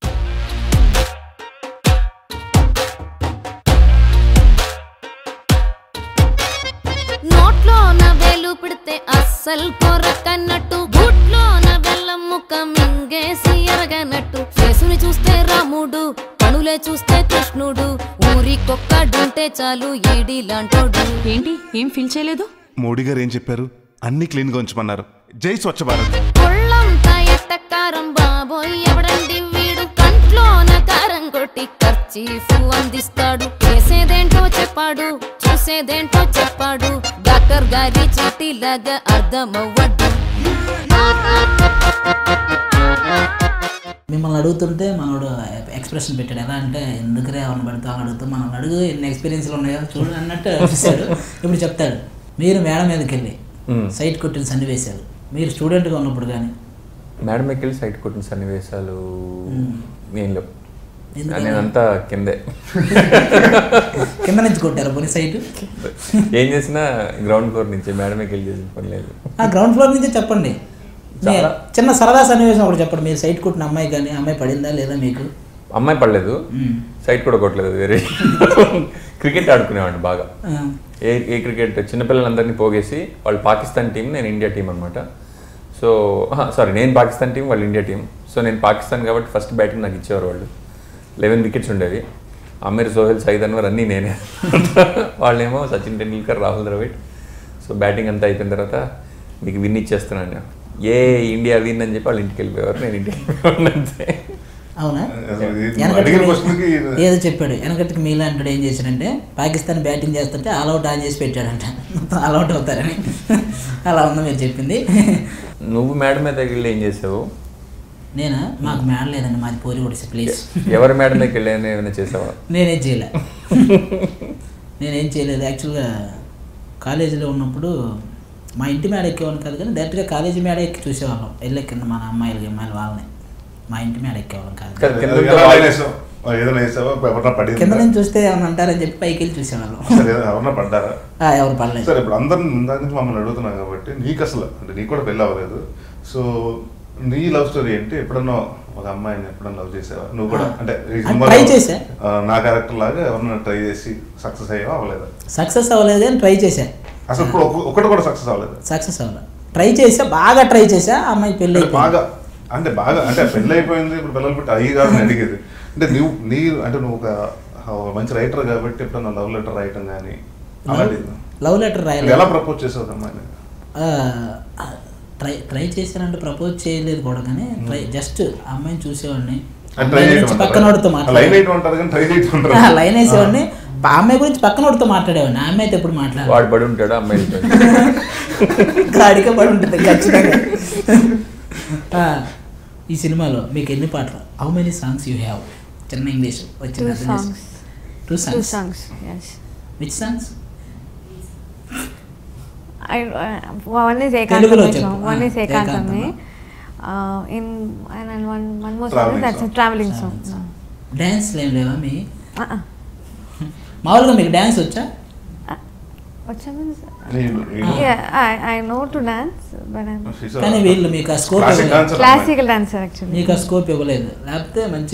నోట్లోన వేలు పెడితే అస్సలు కొరకన్నట్టు, గుట్లోన బెల్లం ముక్క మింగేసి ఎరగనట్టు, ఫేసుని చూస్తే రాముడు, కనులే చూస్తే కృష్ణుడు, ఊరికొక్కడుంటే చాలు ఈడి లాంటోడు. ఏంటి ఏం ఫీల్ చేయలేదు? మోడీ గారు ఏం చెప్పారు? అన్ని క్లీన్ గా ఉంచమన్నారు. జై స్వచ్ఛ భారత్. కొళ్ళంతా ఎట్టకారం బాబోయ్, ఎవడండి వీడు, కంట్లోన కారం కొట్టి ఖర్చీఫ్ అందిస్తాడు, చేసేదేంటో చెప్పాడు, చూసేదేంటో చెప్పాడు, డాక్టర్ గారి చీటీలాగా అర్థమవ్వడు. మిమ్మల్ని అడుగుతుంటే మనోడు ఎక్స్ప్రెషన్ పెట్టాడు, ఎలా అంటే ఎందుకురే ఎవరిని పడుతాం అడుగుతాం, మనం అడుగు ఎన్ని ఎక్స్పీరియన్స్లు ఉన్నాయో చూడు అన్నట్టు చూశాడు. ఇప్పుడు చెప్తాడు, మీరు మేడం మీదకి వెళ్ళి సైట్ కొట్టిన సన్నివేశాలు మీరు స్టూడెంట్గా ఉన్నప్పుడు కానీ? మేడం మీదకి వెళ్ళి సైట్ కొట్టిన సన్నివేశాలు నేను నేనంతా కిందే కింద నుంచి కొట్టారు పోనీ సైట్? ఏం చేసినా గ్రౌండ్ ఫ్లోర్ నుంచి, మేడం మీదకి వెళ్ళి చేసిన పని లేదు. గ్రౌండ్ ఫ్లోర్ నుంచే చెప్పండి, చిన్న సరదా సన్నివేశం ఒకటి చెప్పండి. మీరు సైట్ కొట్టిన అమ్మాయి కానీ, అమ్మాయి పడిందా లేదా మీకు? అమ్మాయి పడలేదు, సైట్ కూడా కొట్టలేదు. వేరే క్రికెట్ ఆడుకునేవాడిని బాగా. ఏ క్రికెట్ చిన్నపిల్లలందరినీ పోగేసి, వాళ్ళు పాకిస్తాన్ టీం, నేను ఇండియా టీం అనమాట. సో సారీ, నేను పాకిస్తాన్ టీం, వాళ్ళు ఇండియా టీం. సో నేను పాకిస్తాన్ కాబట్టి ఫస్ట్ బ్యాటింగ్ నాకు ఇచ్చేవారు వాళ్ళు. 11 వికెట్స్ ఉండేవి. అమీర్, సోహెల్, సైద్ అన్వర్ అన్నీ నేనే. వాళ్ళేమో సచిన్ టెండూల్కర్, రాహుల్ ద్రవిడ్. సో బ్యాటింగ్ అంతా అయిపోయిన తర్వాత మీకు విన్ ఇచ్చేస్తున్నాను, ఏ ఇండియా విన్ అని చెప్పి వాళ్ళు ఇంటికి వెళ్ళిపోయేవారు, నేను ఇంటికి వెళ్ళిపోయాను అంతే. అవునా? ఏదో చెప్పాడు వెనకటికి మీలా అంటాడు, ఏం చేశాడంటే పాకిస్తాన్ బ్యాటింగ్ చేస్తుంటే ఆల్అౌట్ ఆన్ చేసి పెట్టాడంట, ఆల్అౌట్ అవుతారని. అలా ఉందా మీరు చెప్పింది? నువ్వు మేడం మీద వెళ్ళి ఏం చేసావు? నేనా? మాకు మేడ లేదండి, మాది పోరి కొడిసి. ప్లీజ్, ఎవరి మేడం దగ్గరికి వెళ్ళి ఏమైనా చేసావా? నేనేం చేయలేదు. యాక్చువల్గా కాలేజీలో ఉన్నప్పుడు మా ఇంటి మేడ ఎక్కేవాళ్ళం కాదు, కానీ డైరెక్ట్గా కాలేజీ మేడ ఎక్కి చూసేవాళ్ళం. వెళ్ళే కింద మన అమ్మాయిలకి వాళ్ళని మా ఇంటి మేడ ఎక్కేవాళ్ళం కాదు. కింద నుంచి చూస్తే ఏమన్నా అంటారని చెప్పి పైకి వెళ్ళి చూసేవాళ్ళం. ఎవరన్నా పడ్డారా? ఎవరు పడలేదు. సరే, ఇప్పుడు అందరు దాని నుంచి మమ్మల్ని అడుగుతున్నాం కాబట్టి, నీకు అసలు అంటే నీకు కూడా పెళ్ళి అవ్వలేదు. సో నీ లవ్ స్టోరీ ఏంటి? ఎప్పుడన్నా ఒక అమ్మాయిని ఎప్పుడన్నా లవ్ చేసావా నువ్వు కూడా? అంటే నా క్యారెక్టర్ లాగా ఎవరన్నా ట్రై చేసి సక్సెస్ అయ్యావా? అవ్వలేదా? సక్సెస్ అవ్వలేదు కానీ ట్రై చేశా. అసలు ఇప్పుడు ఒకటి కూడా సక్సెస్ అవ్వలేదు? సక్సెస్ అవ్వలేదు. ట్రై చేసా, బాగా ట్రై చేసా. అమ్మాయి పెళ్ళి బాగా అంటే పెళ్ళి అయిపోయింది, ఇప్పుడు పిల్లలు పెట్టి అయ్యి కాదు అడిగేది. అంటే నువ్వు ఒక మంచి రైటర్ కాబట్టి ఎప్పుడన్నా లవ్ లెటర్ రాయటం కానీ అలాంటిది? లవ్ లెటర్ రాయాలి. ఎలా ప్రపోజ్ చేసావు అమ్మాయిని? ట్రై చేశానంటే ప్రపోజ్ చేయలేదు కూడా, కానీ జస్ట్ అమ్మాయిని చూసేవాడిని, లైన్ వేసేవాడిని, అమ్మాయి గురించి పక్కనోడితో మాట్లాడేవాడిని. ఆ అమ్మాయితో ఎప్పుడు మాట్లాడాలి? వాడు పడి ఉంటాడు, అమ్మాయి గాడిగా పడి ఉంటుంది ఖచ్చితంగా. ఈ సినిమాలో మీకు ఎన్ని పాటలు? How many songs you have? చిన్న ఇంగ్లీష్ వచ్చింది. 2 songs. Which songs? One is Ekantame. One is Ekantame. And one more song that's a traveling song. Dance ఏం లేవా మీ? మామూలుగా మీకు డాన్స్ వచ్చా? I know to dance, but కానీ వీళ్ళు మీకు ఆ స్కోప్ classical dancer actually. మీకు ఆ స్కోప్ ఇవ్వలేదు, లేకపోతే మంచి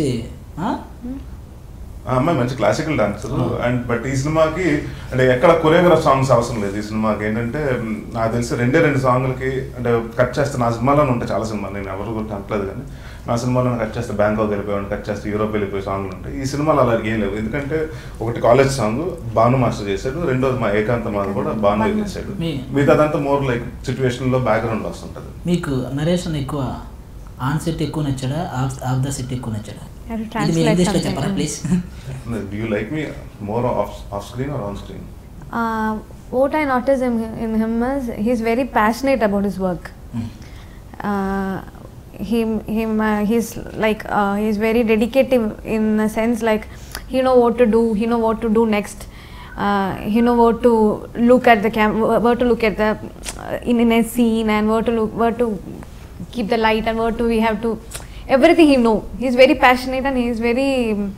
అమ్మాయి మంచి క్లాసికల్ డాన్సర్. అండ్ బట్ ఈ సినిమాకి అంటే ఎక్కడ కొరియోగ్రాఫ్ సాంగ్స్ అవసరం లేదు. ఈ సినిమాకి ఏంటంటే నాకు తెలిసి 2 సాంగ్లకి అంటే కట్ చేస్తే, నా సినిమాలోనే ఉంటాయి చాలా సినిమాలు, నేను ఎవరు కూడా అనట్లేదు, కానీ నా సినిమాలో కట్ చేస్తే బ్యాంకాక్ వెళ్ళిపోయాను, కట్ చేస్తే యూరోప్ వెళ్ళిపోయే సాంగ్లు ఉంటాయి. ఈ సినిమాలో అలా ఏం లేవు. ఎందుకంటే ఒకటి కాలేజ్ సాంగ్ భాను మాస్టర్ చేశాడు, రెండోది మా ఏకాంతమాది కూడా భాను చేశాడు. మిగతాదంతా మోర్ లైక్ సిచ్యువేషన్లో బ్యాక్గ్రౌండ్ వస్తుంటుంది. మీకు నరేషన్ ఎక్కువ ఆన్ సెట్ ఎక్కువ నచ్చాడా, ఆఫ్ ద సెట్ ఎక్కువ నచ్చాడా? చెప్పరా please. Do you like me more off screen or on screen? What I noticed in him is he's very passionate about his work. he's like he's very dedicative in a sense, like he know what to do, he know what to do next, he know what to look at the where to look at the in a scene, and where to keep the light, and where to we have to everything he know. He's very passionate, and he's very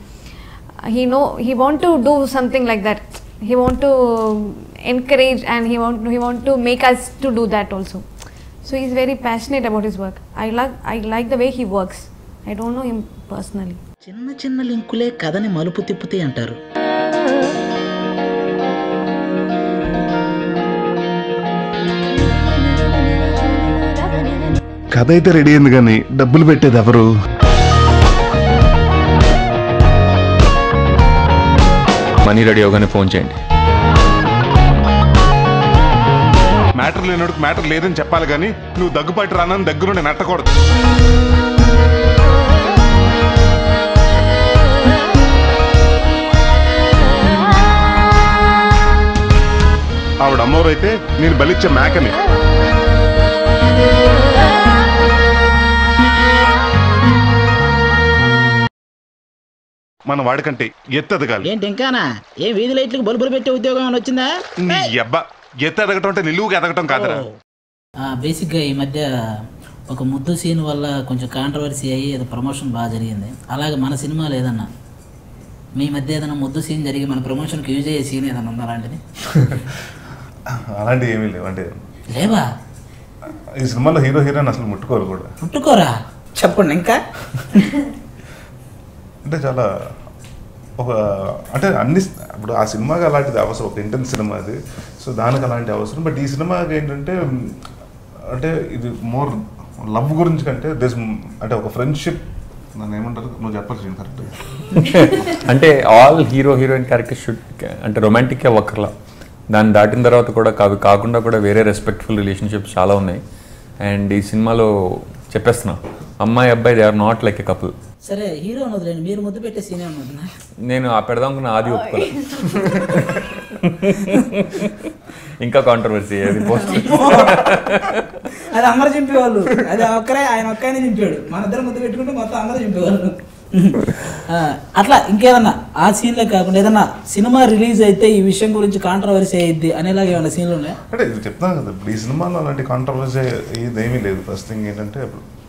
he want to do something like that. He want to encourage, and he want to make us to do that also. So he's very passionate about his work. I like the way he works. I don't know him personally. చిన్న చిన్న లింకులే కథని మలుపు తిప్పుతాయి అంటారు. కథ అయితే ready అయింది కానీ డబ్బులు పెట్టేది ఎవరు? మనీ రెడీ అవగానే ఫోన్ చేయండి. మ్యాటర్ లేనోడికి మ్యాటర్ లేదని చెప్పాలి కానీ నువ్వు దగ్గుపాటి రానని దగ్గరుండి నెట్టకూడదు. ఆవిడ అమ్మవారైతే నేను బలిచ్చే మేకని. మన వాడికంటే ఎత్తెదగాలి. ఏంటి ఇంకానా? ఏ వీధి లైట్లకు బల్బులు పెట్టే ఉద్యోగం ఏమైనా వచ్చిందా? అబ్బా ఎత్తు ఎదగటం అంటే నిలువుగా ఎదగటం కాదురా. బేసిక్గా ఈ మధ్య ఒక ముద్దు సీన్ వల్ల కొంచెం కాంట్రవర్సీ అయ్యి అది ప్రమోషన్ బాగా జరిగింది. అలాగే మన సినిమాలో ఏదన్నా మీ మధ్య ఏదైనా ముద్దు సీన్ జరిగి మన ప్రమోషన్కి యూజ్ అయ్యే సీన్ ఏదన్నా ఉందా అలాంటిది? అలాంటివి ఏమీ లేవు. అంటే లేవా? ఈ సినిమాలో హీరో హీరోయిన్ అసలు ముట్టుకోరు కూడా. ముట్టుకోరా? చెప్పండి ఇంకా. అంటే చాలా ఒక అంటే అన్ని ఇప్పుడు ఆ సినిమాకి అలాంటిది అవసరం, ఒక ఇంటెన్స్ సినిమా అది. సో దానికి అలాంటి అవసరం. బట్ ఈ సినిమాకి ఏంటంటే అంటే ఇది మోర్ లవ్ గురించి కంటే దిస్ అంటే ఒక ఫ్రెండ్షిప్. నన్ను ఏమంటారు, నువ్వు చెప్పాల్సింది కరెక్ట్. అంటే all hero heroine character should అంటే రొమాంటిక్ అవ్వకర్లా. దాన్ని దాటిన తర్వాత కూడా కాకుండా కూడా వేరే రెస్పెక్ట్ఫుల్ రిలేషన్షిప్స్ చాలా ఉన్నాయి. అండ్ ఈ సినిమాలో చెప్పేస్తున్నా, అమ్మాయి అబ్బాయి they are not like a couple. సరే హీరో వదిలేండి, మీరు ముద్దు పెట్టే సీన్ ఏమన్నా? నేను ఆ పెడదాం అనుకున్న ఆది ఒప్పుకోలేదు. ఇంకా కాంట్రవర్సీ అది పోస్ట్. అది అందరూ చింపేవాళ్ళు. అది ఆయన ఒక్కనే చింపాడు. మన ఇద్దరు ముద్దు పెట్టుకుంటే మొత్తం అందరూ చింపేవాళ్ళు. అట్లా ఇంకేదన్నా ఆ సీన్లే కాకుండా ఏదన్నా సినిమా రిలీజ్ అయితే ఈ విషయం గురించి కాంట్రవర్సీ అయ్యిద్ది అనేలాగా ఏమన్నా సీన్లు ఉన్నాయా? అంటే ఇది చెప్తాను కదా, ఇప్పుడు ఈ సినిమాలో అలాంటి కాంట్రవర్సీ ఇదేమీ లేదు. ఫస్ట్ థింగ్ ఏంటంటే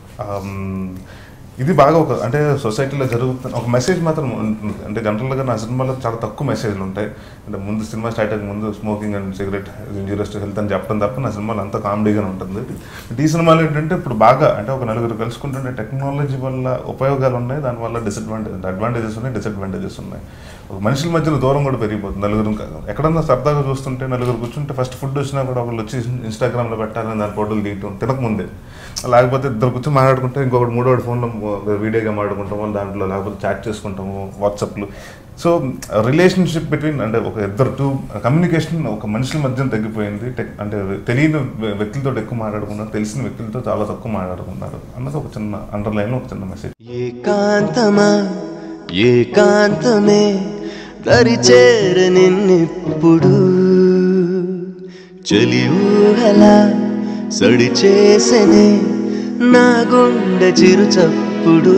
ఇది బాగా ఒక అంటే సొసైటీలో జరుగుతున్న ఒక మెసేజ్ మాత్రం ఉంటుంది. అంటే జనరల్గా నా సినిమాలో చాలా తక్కువ మెసేజ్లు ఉంటాయి. అంటే ముందు సినిమా స్టార్ట్ అయ్యే ముందు smoking and cigarette injurious to health అని చెప్పడం తప్ప నా సినిమాలో అంతా కామెడీగానే ఉంటుంది. ఈ సినిమాలో ఏంటంటే ఇప్పుడు బాగా అంటే ఒక నలుగురు కలుసుకుంటుంటే టెక్నాలజీ వల్ల ఉపయోగాలు ఉన్నాయి, దానివల్ల అడ్వాంటేజెస్ ఉన్నాయి, డిసడ్వాంటేజెస్ ఉన్నాయి. ఒక మనుషుల మధ్యన దూరం కూడా పెరిగిపోతుంది. నలుగురు ఎక్కడన్నా సరదాగా చూస్తుంటే నలుగురు కూర్చుంటే ఫస్ట్ ఫుడ్ వచ్చినా కూడా ఒకళ్ళు వచ్చి ఇన్స్టాగ్రామ్లో పెట్టాలని దాని ఫోటోలు తీయటం తినకముందే. లేకపోతే ఇద్దరు కూర్చొని మాట్లాడుకుంటే ఇంకొకటి మూడోటి ఫోన్లో వీడియోగా మాట్లాడుకుంటాము, దాంట్లో లేకపోతే చాట్ చేసుకుంటాము వాట్సాప్లో. సో రిలేషన్షిప్ బిట్వీన్ అంటే ఒక ఇద్దరు కమ్యూనికేషన్ ఒక మనుషుల మధ్యన తగ్గిపోయింది. అంటే తెలియని వ్యక్తులతో ఎక్కువ మాట్లాడుకున్నారు, తెలిసిన వ్యక్తులతో చాలా తక్కువ మాట్లాడుకున్నారు అన్నది ఒక చిన్న అండర్లైన్, ఒక చిన్న మెసేజ్. ఏకాంతమే దరిచేర నిన్నెప్పుడు చలి ఊహలా సడి చేసనే నా గుండె చిరు చప్పుడు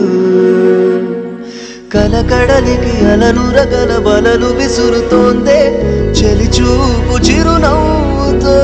కలకడలికి అలనురగల బలలు విసురుతోందే చలి చూపు చిరునవ్వుతో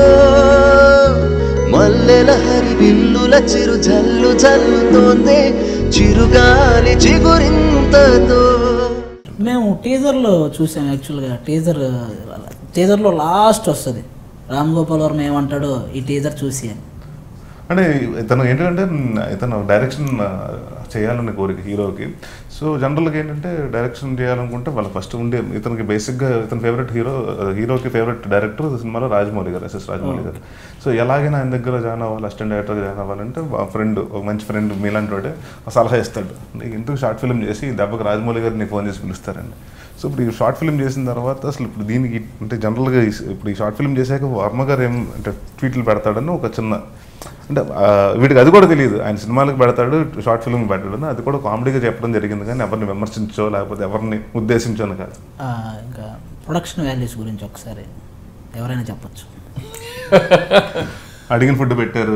మల్లెల హరి బిల్లుల చిరు జల్లు జల్లుతోందే చిరుగాలి చిగురింతతో. మేము టీజర్లో చూసాం. యాక్చువల్గా టీజర్లో లాస్ట్ వస్తుంది రామ్ గోపాల్ వర్మ ఏమంటాడో ఈ టీజర్ చూసి అని. అంటే ఇతను ఏంటంటే ఇతను డైరెక్షన్ చేయాలనే కోరిక హీరోకి. సో జనరల్గా ఏంటంటే డైరెక్షన్ చేయాలనుకుంటే వాళ్ళు ఫస్ట్ ఉండే ఇతనికి బేసిక్గా ఇతని ఫేవరెట్ హీరోకి ఫేవరెట్ డైరెక్టర్ సినిమాలో రాజమౌళి గారు, ఎస్ఎస్ రాజమౌళి గారు. సో ఎలాగైనా ఆయన దగ్గర జాయిన్ అవ్వాలి, అసిస్టెంట్ డైరెక్టర్గా జాయిన్ అవ్వాలంటే ఒక మంచి ఫ్రెండ్ మీలాంటి వాడే సలహా ఇస్తాడు, నీకు ఇంటికి షార్ట్ ఫిల్మ్ చేసి దెబ్బకి రాజమౌళి గారిని ఫోన్ చేసి పిలుస్తారండి. సో ఇప్పుడు ఈ షార్ట్ ఫిల్మ్ చేసిన తర్వాత అసలు ఇప్పుడు దీనికి అంటే జనరల్గా ఇప్పుడు ఈ షార్ట్ ఫిల్మ్ చేశాక వర్మ గారు ఏం అంటే ట్వీట్లు పెడతాడని ఒక చిన్న అంటే వీడికి అది కూడా తెలియదు. ఆయన సినిమాలకు పెడతాడు, షార్ట్ ఫిల్మ్ పెట్టాడు, అది కూడా కామెడీగా చెప్పడం జరిగింది కానీ ఎవరిని విమర్శించో లేకపోతే ఎవరిని ఉద్దేశించోని కాదు. ఇంకా ప్రొడక్షన్ వాల్యూస్ గురించి ఒకసారి ఎవరైనా చెప్పచ్చు. అడిగిన ఫుడ్ పెట్టారు,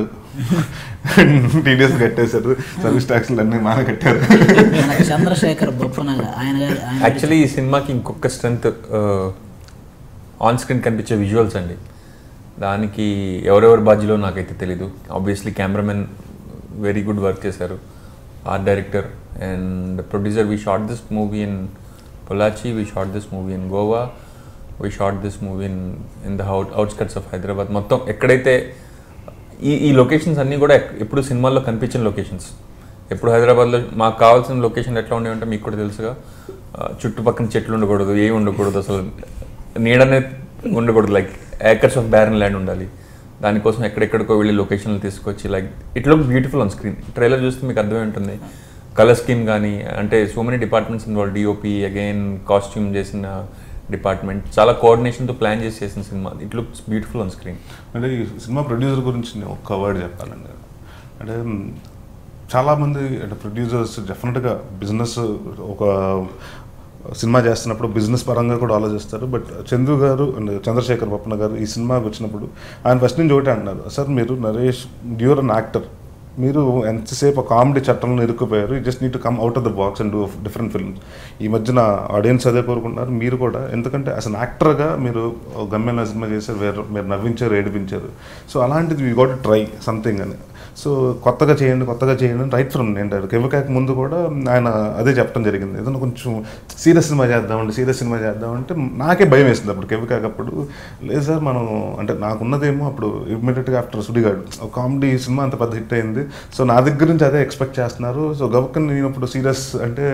టీడీఎస్ కట్టేశారు, సర్వీస్ ట్యాక్స్లు అన్నీ మాన కట్టారు. చంద్రశేఖర్ బొప్పనగా ఆయన యాక్చువల్లీ ఈ సినిమాకి ఇంకొక స్ట్రెంత్ ఆన్ స్క్రీన్ కనిపించే విజువల్స్ అండి. దానికి ఎవరెవరి బాధ్యలో నాకైతే తెలీదు. Obviously cameraman very good work చేశారు, art director and producer. We shot this movie in Pollachi, we shot this movie in Goa, we shot this movie in the outskirts of Hyderabad. మొత్తం ఎక్కడైతే ఈ లొకేషన్స్ అన్నీ కూడా ఎప్పుడు సినిమాల్లో కనిపించిన లొకేషన్స్. ఎప్పుడు హైదరాబాద్లో మాకు కావాల్సిన లొకేషన్ ఎట్లా ఉండేవంటే మీకు కూడా తెలుసుగా, చుట్టుపక్కల చెట్లు ఉండకూడదు, ఏమి ఉండకూడదు, అసలు నీడనే ఉండకూడదు, like acres of barren land ఉండాలి. దానికోసం ఎక్కడెక్కడికో వెళ్ళి లొకేషన్లు తీసుకొచ్చి like it look beautiful on screen. Trailer చూస్తే మీకు అర్థమై ఉంటుంది. కలర్ స్కీమ్ కానీ, అంటే so many departments involve, DOP, again costume చేసిన డిపార్ట్మెంట్, చాలా కోఆర్డినేషన్తో ప్లాన్ చేసి చేసిన సినిమా. It looks beautiful on screen. అంటే ఈ సినిమా ప్రొడ్యూసర్ గురించి నేను ఒక్క వర్డ్ చెప్పాలండి. అంటే చాలామంది అంటే ప్రొడ్యూసర్స్ డెఫినెట్గా బిజినెస్ ఒక సినిమా చేస్తున్నప్పుడు బిజినెస్ పరంగా కూడా ఆలోచిస్తారు. బట్ చందు గారు అండ్ చంద్రశేఖర్ బొప్పన గారు ఈ సినిమాకి వచ్చినప్పుడు ఆయన ఫస్ట్ నుంచి ఒకటే అంటున్నారు, సార్ మీరు నరేష్ డ్యూర్ అన్ యాక్టర్, మీరు ఎంతసేపు కామెడీ చట్టంలో ఇరుక్కుపోయారు, you just need to come out of the box and do different films. ఈ మధ్యన ఆడియన్స్ అదే కోరుకుంటున్నారు, మీరు కూడా. ఎందుకంటే అసలు యాక్టర్గా మీరు గమ్యం సినిమా చేశారు, మీరు నవ్వించారు, ఏడిపించారు. సో అలాంటిది you got to try something అని. సో కొత్తగా చేయండి రైట్ ఫ్రమ్ నేను కెవికాకి ముందు కూడా ఆయన అదే చెప్పడం జరిగింది. ఏదైనా కొంచెం సీరియస్ సినిమా చేద్దామంటే నాకే భయం వేసింది అప్పుడు కెవికాకి. అప్పుడు లేదు సార్ మనం అంటే నాకున్నదేమో అప్పుడు ఇమ్మీడియట్గా ఆఫ్టర్ సుడిగాడు కామెడీ సినిమా అంత పెద్ద హిట్ అయింది. సో నా దగ్గర నుంచి అదే ఎక్స్పెక్ట్ చేస్తున్నారు. సో గబక్కని నేను ఇప్పుడు సీరియస్ అంటే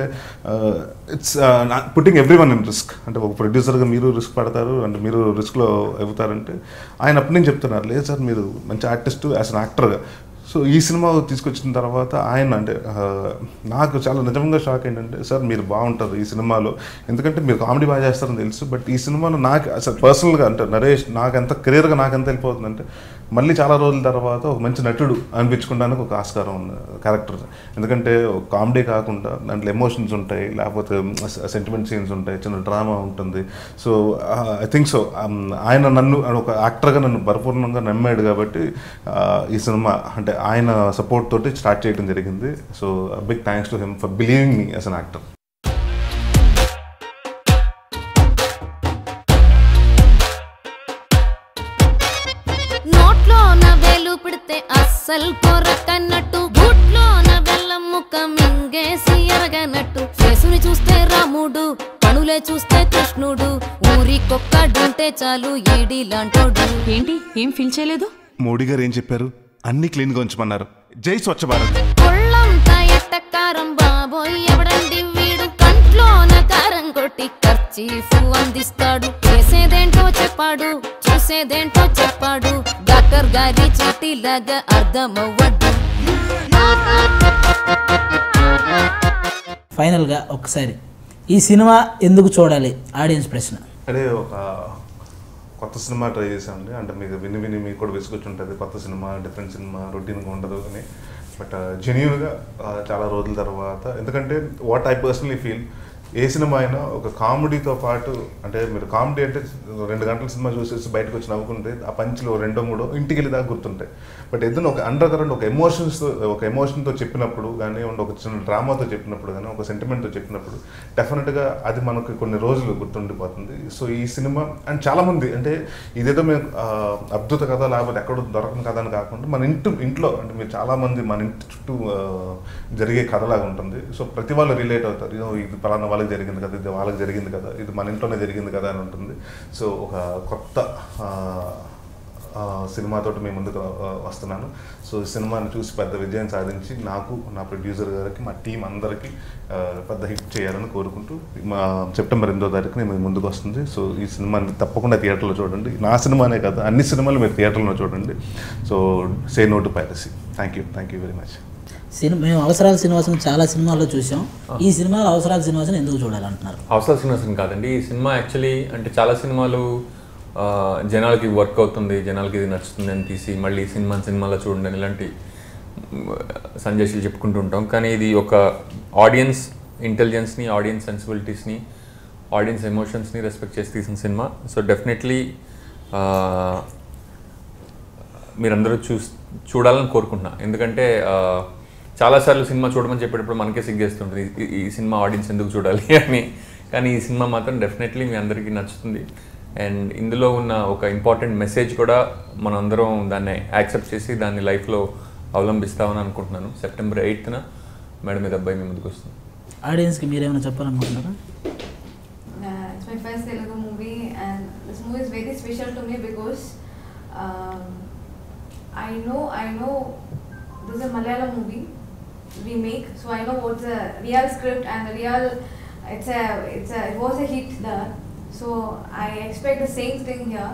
it's putting everyone in risk. అంటే ఒక ప్రొడ్యూసర్గా మీరు రిస్క్ పడతారు అంటే మీరు రిస్క్లో అవుతారంటే ఆయన అప్పటి నుంచి చెప్తున్నారు, లేదు సార్ మీరు మంచి ఆర్టిస్ట్ యాజ్ అన్ యాక్టర్గా. సో ఈ సినిమా తీసుకొచ్చిన తర్వాత ఆయన అంటే నాకు చాలా నిజంగా షాక్ ఏంటంటే, సార్ మీరు బాగుంటారు ఈ సినిమాలో, ఎందుకంటే మీరు కామెడీ బాగా చేస్తారని తెలుసు, బట్ ఈ సినిమాలో నాకు అసలు పర్సనల్గా అంటే నరేష్ నాకు ఎంత కెరీర్గా నాకు ఎంత వెళ్ళిపోతుందంటే మళ్ళీ చాలా రోజుల తర్వాత ఒక మంచి నటుడు అనిపించుకోవడానికి ఒక ఆస్కారం ఉంది క్యారెక్టర్. ఎందుకంటే కామెడీ కాకుండా దాంట్లో ఎమోషన్స్ ఉంటాయి, లేకపోతే సెంటిమెంట్ సీన్స్ ఉంటాయి, చిన్న డ్రామా ఉంటుంది. సో ఐ థింక్ సో ఆయన నన్ను ఒక యాక్టర్గా నన్ను పరిపూర్ణంగా నమ్మాడు కాబట్టి ఈ సినిమా అంటే ఆయన సపోర్ట్ తోటి స్టార్ట్ చేయడం జరిగింది. So big thanks to him for believing me as an actor. నోట్లోన వేలు పెడితే అస్సలు కొరకన్నట్టు, గుట్లోన బెల్లం ముక్క మింగేసి ఎరగనట్టు, చేసుని చూస్తే రాముడు, పనులే చూస్తే కృష్ణుడు, ఊరికొక్కడుంటే చాలు ఈడిలాంటోడు. ఏంటి ఏం ఫీల్ చేయలేదు? మోడీ గారు ఏం చెప్పారు? అన్ని క్లీన్గా ఉంచమన్నారు. జై స్వచ్ఛ భారత్. కొళ్ళంతా ఎట్టకారం బాబోయ్, ఎవడండి వీడు, కంట్లోన కారం కొట్టి ఖర్చీఫ్ అందిస్తాడు, చేసేదేంటో చెప్పాడు, చూసేదేంటో చెప్పాడు, డాక్టర్ గారి చీటిలాగా అర్థమవ్వడు. ఫైనల్గా ఒకసారి ఈ సినిమా ఎందుకు చూడాలి ఆడియన్స్ ప్రశ్న. అదే ఒక కొత్త సినిమా ట్రై చేశామండి. అంటే మీకు విని మీకు కూడా విసుకొచ్చి ఉంటుంది, కొత్త సినిమా డిఫరెంట్ సినిమా రొటీన్గా ఉండదు అని. బట్ జెన్యూన్గా చాలా రోజుల తర్వాత, ఎందుకంటే వాట్ ఐ పర్సనలీ ఫీల్, ఏ సినిమా అయినా ఒక కామెడీతో పాటు, అంటే మీరు కామెడీ అంటే 2 గంటల సినిమా చూసేసి బయటకు వచ్చి నవ్వుకుంటే ఆ పంచ్లో 2-3 ఇంటికి వెళ్ళి దాకా గుర్తుంటాయి. బట్ ఏదైనా ఒక అండర్ కరెంట్ ఒక ఎమోషన్తో చెప్పినప్పుడు కానీ, ఒక చిన్న డ్రామాతో చెప్పినప్పుడు కానీ, ఒక సెంటిమెంట్తో చెప్పినప్పుడు డెఫినెట్గా అది మనకు కొన్ని రోజులు గుర్తుండిపోతుంది. సో ఈ సినిమా అండ్ చాలామంది అంటే ఇదేదో మేము అద్భుత కథ లేకపోతే ఎక్కడో దొరకని కథ అని కాకుండా మన ఇంట్లో అంటే మీరు చాలామంది మన ఇంటి చుట్టూ జరిగే కథలాగా ఉంటుంది. సో ప్రతి వాళ్ళు రిలేట్ అవుతారు, ఇది పలానా వాళ్ళకి జరిగింది కదా, ఇది వాళ్ళకి జరిగింది కదా, ఇది మన ఇంట్లోనే జరిగింది కదా అని ఉంటుంది. సో ఒక కొత్త సినిమాతో మేము ముందుకు వస్తున్నాను. సో ఈ సినిమాని చూసి పెద్ద విజయం సాధించి నాకు, నా ప్రొడ్యూసర్ గారికి, మా టీం అందరికీ పెద్ద హిట్ చేయాలని కోరుకుంటూ మా సెప్టెంబర్ 8వ తారీఖున మేము ముందుకు వస్తుంది. సో ఈ సినిమాని తప్పకుండా థియేటర్లో చూడండి. నా సినిమానే కాదు, అన్ని సినిమాలు మీరు థియేటర్లో చూడండి. So say no to piracy. Thank you very much. మేము అవసరాల శ్రీనివాసన్ చాలా సినిమాల్లో చూసాం, ఈ సినిమాలో అవసరాల శ్రీనివాసన్ ఎందుకు చూడాలంటున్నారు? అవసరాల శ్రీనివాసన్ కాదండి, ఈ సినిమా యాక్చువల్లీ అంటే చాలా సినిమాలు జనాలకి వర్క్ అవుతుంది, జనాలకి ఇది నచ్చుతుంది అని తీసి మళ్ళీ సినిమాలో చూడండి అని ఇలాంటి సంజయ్షీలు చెప్పుకుంటూ ఉంటాం. కానీ ఇది ఒక ఆడియన్స్ ఇంటెలిజెన్స్ని, ఆడియన్స్ సెన్సిబిలిటీస్ని, ఆడియన్స్ ఎమోషన్స్ని రెస్పెక్ట్ చేసి తీసిన సినిమా. సో డెఫినెట్లీ మీరందరూ చూడాలని కోరుకుంటున్నా. ఎందుకంటే చాలాసార్లు సినిమా చూడమని చెప్పేటప్పుడు మనకే సిగ్గేస్తుంటుంది ఈ సినిమా ఆడియన్స్ ఎందుకు చూడాలి అని. కానీ ఈ సినిమా మాత్రం డెఫినెట్లీ మీ అందరికీ నచ్చుతుంది. అండ్ ఇందులో ఉన్న ఒక ఇంపార్టెంట్ మెసేజ్ కూడా మనందరం దాన్ని యాక్సెప్ట్ చేసి దాన్ని లైఫ్లో అవలంబిస్తామని అనుకుంటున్నాను. September 8th మేడం మీద అబ్బాయి మీ ముందుకు వస్తుంది. ఆడియన్స్కి మీరేమైనా చెప్పాలనుకుంటున్నారా? It's my first Telugu movie and this movie is very special to me because I know this is a Malayalam movie remake, so I know what's the real script and the real it was a hit there, so I expect the same thing here.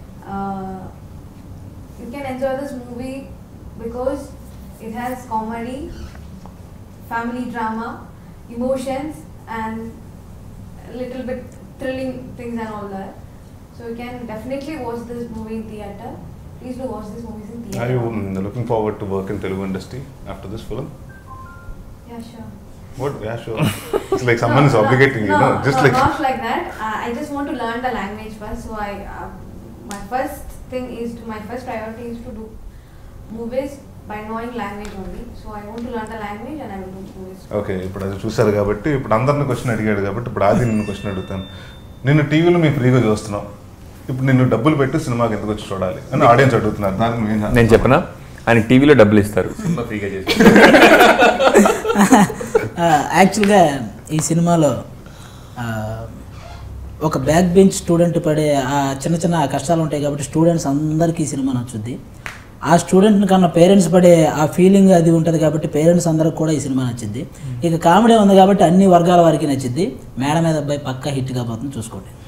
You can enjoy this movie because it has comedy, family drama, emotions and a little bit thrilling things and all that. So you can definitely watch this movie in theatre. Please do watch this movie in theatre. Are you looking forward to work in Telugu industry after this film? Yeah, sure. What? Yeah, sure. It's like someone is obligating you, no? Just like not like that. I just want to learn the language first. So my first priority is to do movies by knowing language only. So I want to learn the language and I will do movies. Okay, ఇప్పుడు అది చూసారు కాబట్టి ఇప్పుడు అందరిని question అడిగాడు కాబట్టి ఇప్పుడు ఆది నిన్ను క్వశ్చన్ అడుగుతాను. నిన్ను టీవీలో మేము ఫ్రీగా చూస్తున్నాం, ఇప్పుడు నిన్ను డబ్బులు పెట్టి సినిమాకి ఎందుకు వచ్చి చూడాలి అని ఆడియన్స్ అడుగుతున్నారు. దానికి నేను చెప్పనా, ఆయన టీవీలో డబ్బులు ఇస్తారు, సినిమా ఫ్రీగా చేసి. యాక్చువల్గా ఈ సినిమాలో ఒక బ్యాక్ బెంచ్ స్టూడెంట్ పడే ఆ చిన్న చిన్న కష్టాలు ఉంటాయి కాబట్టి స్టూడెంట్స్ అందరికీ ఈ సినిమా నచ్చుద్ది. ఆ స్టూడెంట్ని కన్నా పేరెంట్స్ పడే ఆ ఫీలింగ్ అది ఉంటుంది కాబట్టి పేరెంట్స్ అందరికి కూడా ఈ సినిమా నచ్చింది. ఇక కామెడీ ఉంది కాబట్టి అన్ని వర్గాల వారికి నచ్చింది. మేడం మీద అబ్బాయి పక్కా హిట్ కాబోతుంది, చూసుకోండి.